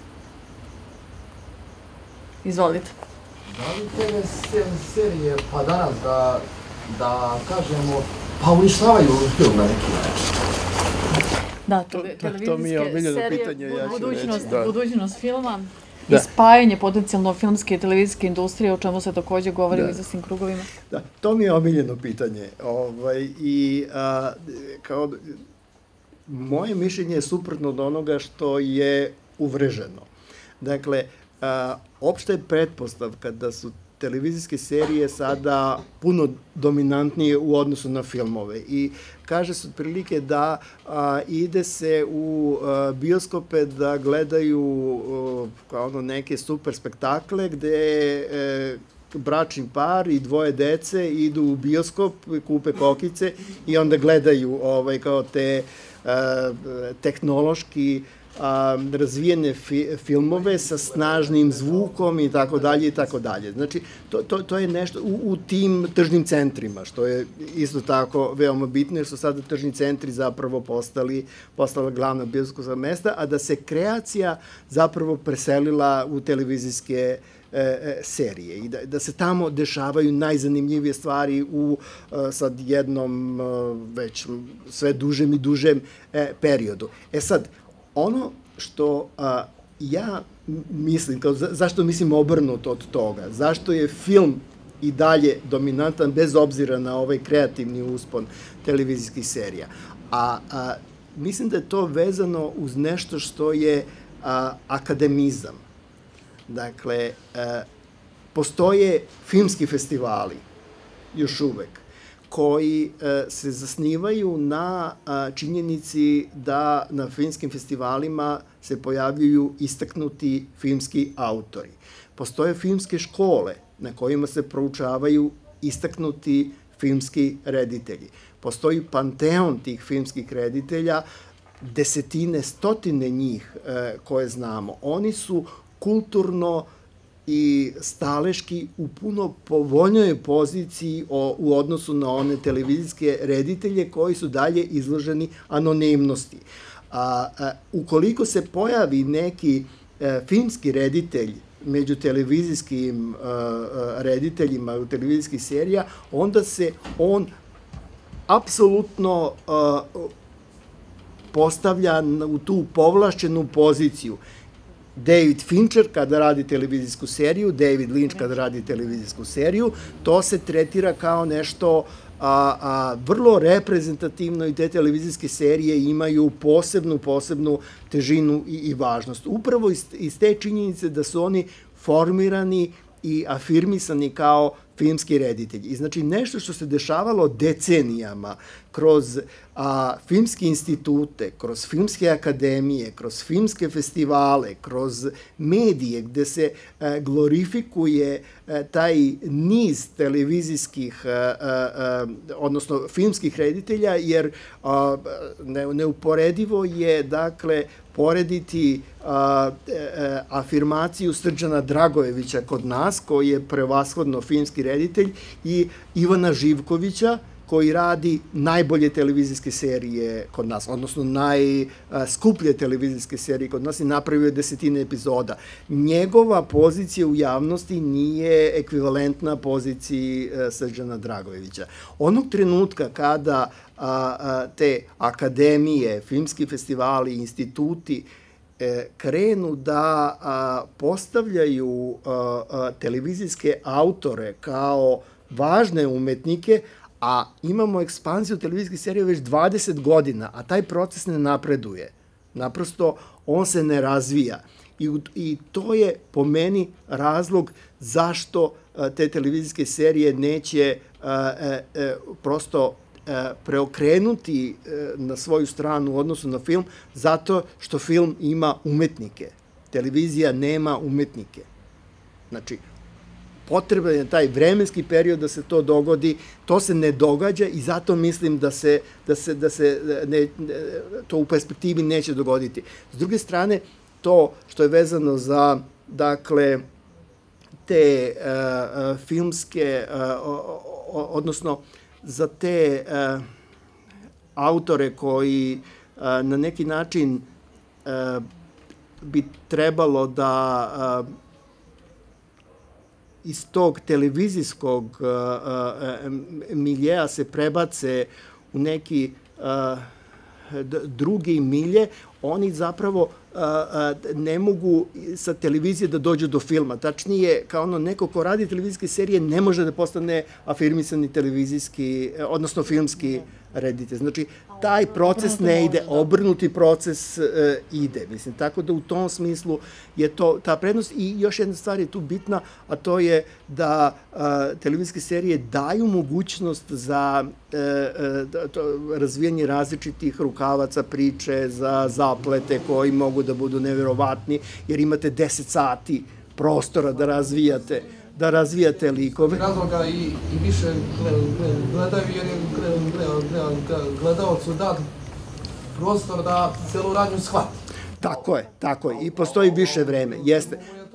Izvolite. Da li te serije, pa danas, da, da kažemo, pa uništavaju film na neki način? Da, to, televizijske to mi je omiljeno serije, pitanje, ja ću budućnost, reći, da. budućnost filma Da. i spajanje potencijalno filmske i televizijske industrije, o čemu se takođe govori u izvesnim krugovima. Da, to mi je omiljeno pitanje. Ovaj, I a, kao, moje mišljenje je suprotno od onoga što je uvreženo. Dakle, a, opšta je pretpostavka da su televizijske serije sada puno dominantnije u odnosu na filmove i kaže se otprilike da a, ide se u a, bioskope da gledaju a, ono, neke super spektakle gde e, bračni par i dvoje dece idu u bioskop, kupe kokice i onda gledaju ovaj, kao te a, tehnološki a, razvijene fi, filmove sa snažnim zvukom i tako dalje i tako dalje. Znači, to, to, to je nešto u, u tim tržnim centrima, što je isto tako veoma bitno, jer su sada tržni centri zapravo postali, postala glavna bioskopska mesta, a da se kreacija zapravo preselila u televizijske e, serije i da, da se tamo dešavaju najzanimljivije stvari u e, sad jednom e, već sve dužem i dužem e, periodu. E sad, ono što a, ja mislim, kao, za, zašto mislim obrnuto od toga, zašto je film i dalje dominantan bez obzira na ovaj kreativni uspon televizijskih serija, a, a mislim da je to vezano uz nešto što je a, akademizam. Dakle, a, postoje filmski festivali, još uvek, koji e, se zasnivaju na a, činjenici da na filmskim festivalima se pojavljuju istaknuti filmski autori. Postoje filmske škole na kojima se proučavaju istaknuti filmski reditelji. Postoji panteon tih filmskih reditelja, desetine, stotine njih e, koje znamo. Oni su kulturno i staleški u puno povoljnoj poziciji o, u odnosu na one televizijske reditelje koji su dalje izloženi anonimnosti. A, a, ukoliko se pojavi neki a, filmski reditelj među televizijskim a, a, rediteljima u televizijskih serija, onda se on apsolutno a, postavlja u tu povlašćenu poziciju. David Fincher kada radi televizijsku seriju, David Lynch kada radi televizijsku seriju, to se tretira kao nešto a, a, vrlo reprezentativno i te televizijske serije imaju posebnu, posebnu težinu i, i važnost. Upravo iz, iz te činjenice da su oni formirani i afirmisani kao filmski reditelji. I znači nešto što se dešavalo decenijama kroz a, filmske institute, kroz filmske akademije, kroz filmske festivale, kroz medije gde se a, glorifikuje a, taj niz televizijskih, a, a, odnosno filmskih reditelja, jer a, ne, neuporedivo je, dakle, porediti a, a, afirmaciju Srđana Dragojevića kod nas, koji je prevashodno filmski reditelj, i Ivana Živkovića, koji radi najbolje televizijske serije kod nas, odnosno najskuplje televizijske serije kod nas i napravio desetine epizoda. Njegova pozicija u javnosti nije ekvivalentna poziciji Srđana Dragojevića. Onog trenutka kada a, a, te akademije, filmski festivali, instituti e, krenu da a, postavljaju a, a, televizijske autore kao važne umetnike, a imamo ekspanziju televizijskih serija već dvadeset godina, a taj proces ne napreduje. Naprosto, on se ne razvija. I, i to je, po meni, razlog zašto a, te televizijske serije neće a, a, a, prosto a, preokrenuti a, na svoju stranu u odnosu na film, zato što film ima umetnike. Televizija nema umetnike. Znači, potreban je taj vremenski period da se to dogodi, to se ne događa i zato mislim da se, da se, da se ne, to u perspektivi neće dogoditi. S druge strane, to što je vezano za, dakle, te uh, filmske, uh, odnosno za te uh, autore koji uh, na neki način uh, bi trebalo da uh, iz tog televizijskog uh, uh, miljeja se prebace u neki uh, drugi milje, oni zapravo uh, uh, ne mogu sa televizije da dođu do filma. Tačnije, kao ono, neko ko radi televizijske serije ne može da postane afirmisani televizijski, odnosno filmski reditelj. Znači, taj proces ne ide, obrnuti proces ide. Mislim, tako da u tom smislu je to ta prednost. I još jedna stvar je tu bitna, a to je da televizijske serije daju mogućnost za razvijanje različitih rukavaca, priče, za zaplete koji mogu da budu neverovatni, jer imate deset sati prostora da razvijate da razvijate likove. Razloga i, i više gledaju jer je gledalcu dat prostor da celu radnju shvati. Tako je, tako je. I postoji više vreme, jeste.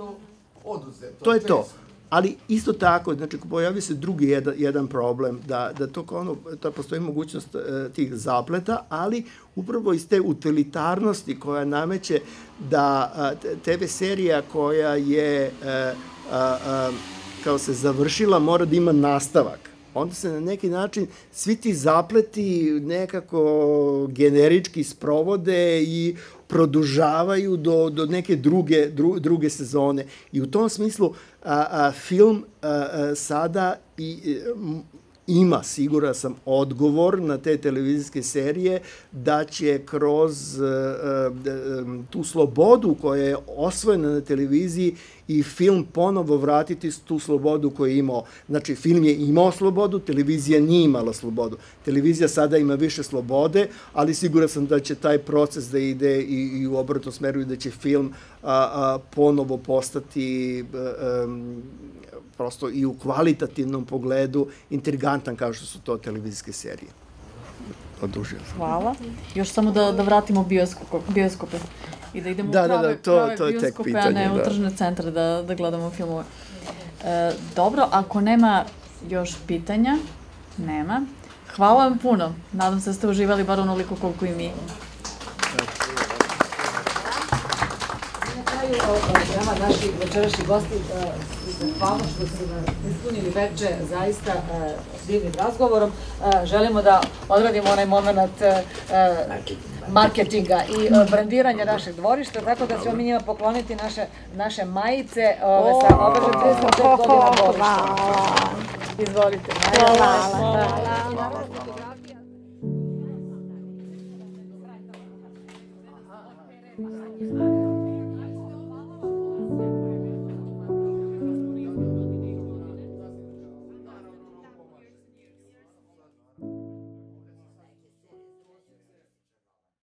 To je to. Ali isto tako, znači, pojavi se drugi jedan, jedan problem, da, da to kao ono, da postoji mogućnost uh, tih zapleta, ali upravo iz te utilitarnosti koja nameće da uh, te ve serija koja je uh, uh, uh, kao se završila mora da ima nastavak. Onda se na neki način svi ti zapleti nekako generički sprovode i produžavaju do, do neke druge, dru, druge sezone. I u tom smislu a, a, film a, a, sada i, m, ima, siguran sam, odgovor na te televizijske serije da će kroz a, a, tu slobodu koja je osvojena na televiziji i film ponovo vratiti tu slobodu koju je imao. Znači, film je imao slobodu, televizija nije imala slobodu. Televizija sada ima više slobode, ali siguran sam da će taj proces da ide i, i u obratnom smeru i da će film a, a, ponovo postati a, a, prosto i u kvalitativnom pogledu intrigantan kao što su to televizijske serije. Odužio sam. Hvala. Još samo da, da vratimo bioskope, bioskope i da idemo da, u prave, da, da, to, prave to je bioskope, tek pitanje, a ne u da. tržne centre da, da gledamo filmove. E, dobro, ako nema još pitanja, nema. Hvala vam puno. Nadam se da ste uživali bar onoliko koliko i mi. Nama naši večerašnji gosti, hvala što su ispunili veče zaista divnim razgovorom. Želimo da odradimo onaj moment marketinga i brandiranja našeg dvorišta, tako da ćemo mi njima pokloniti naše, naše majice sa obeležen trideset pet godina dvorišta. Izvolite. Hvala.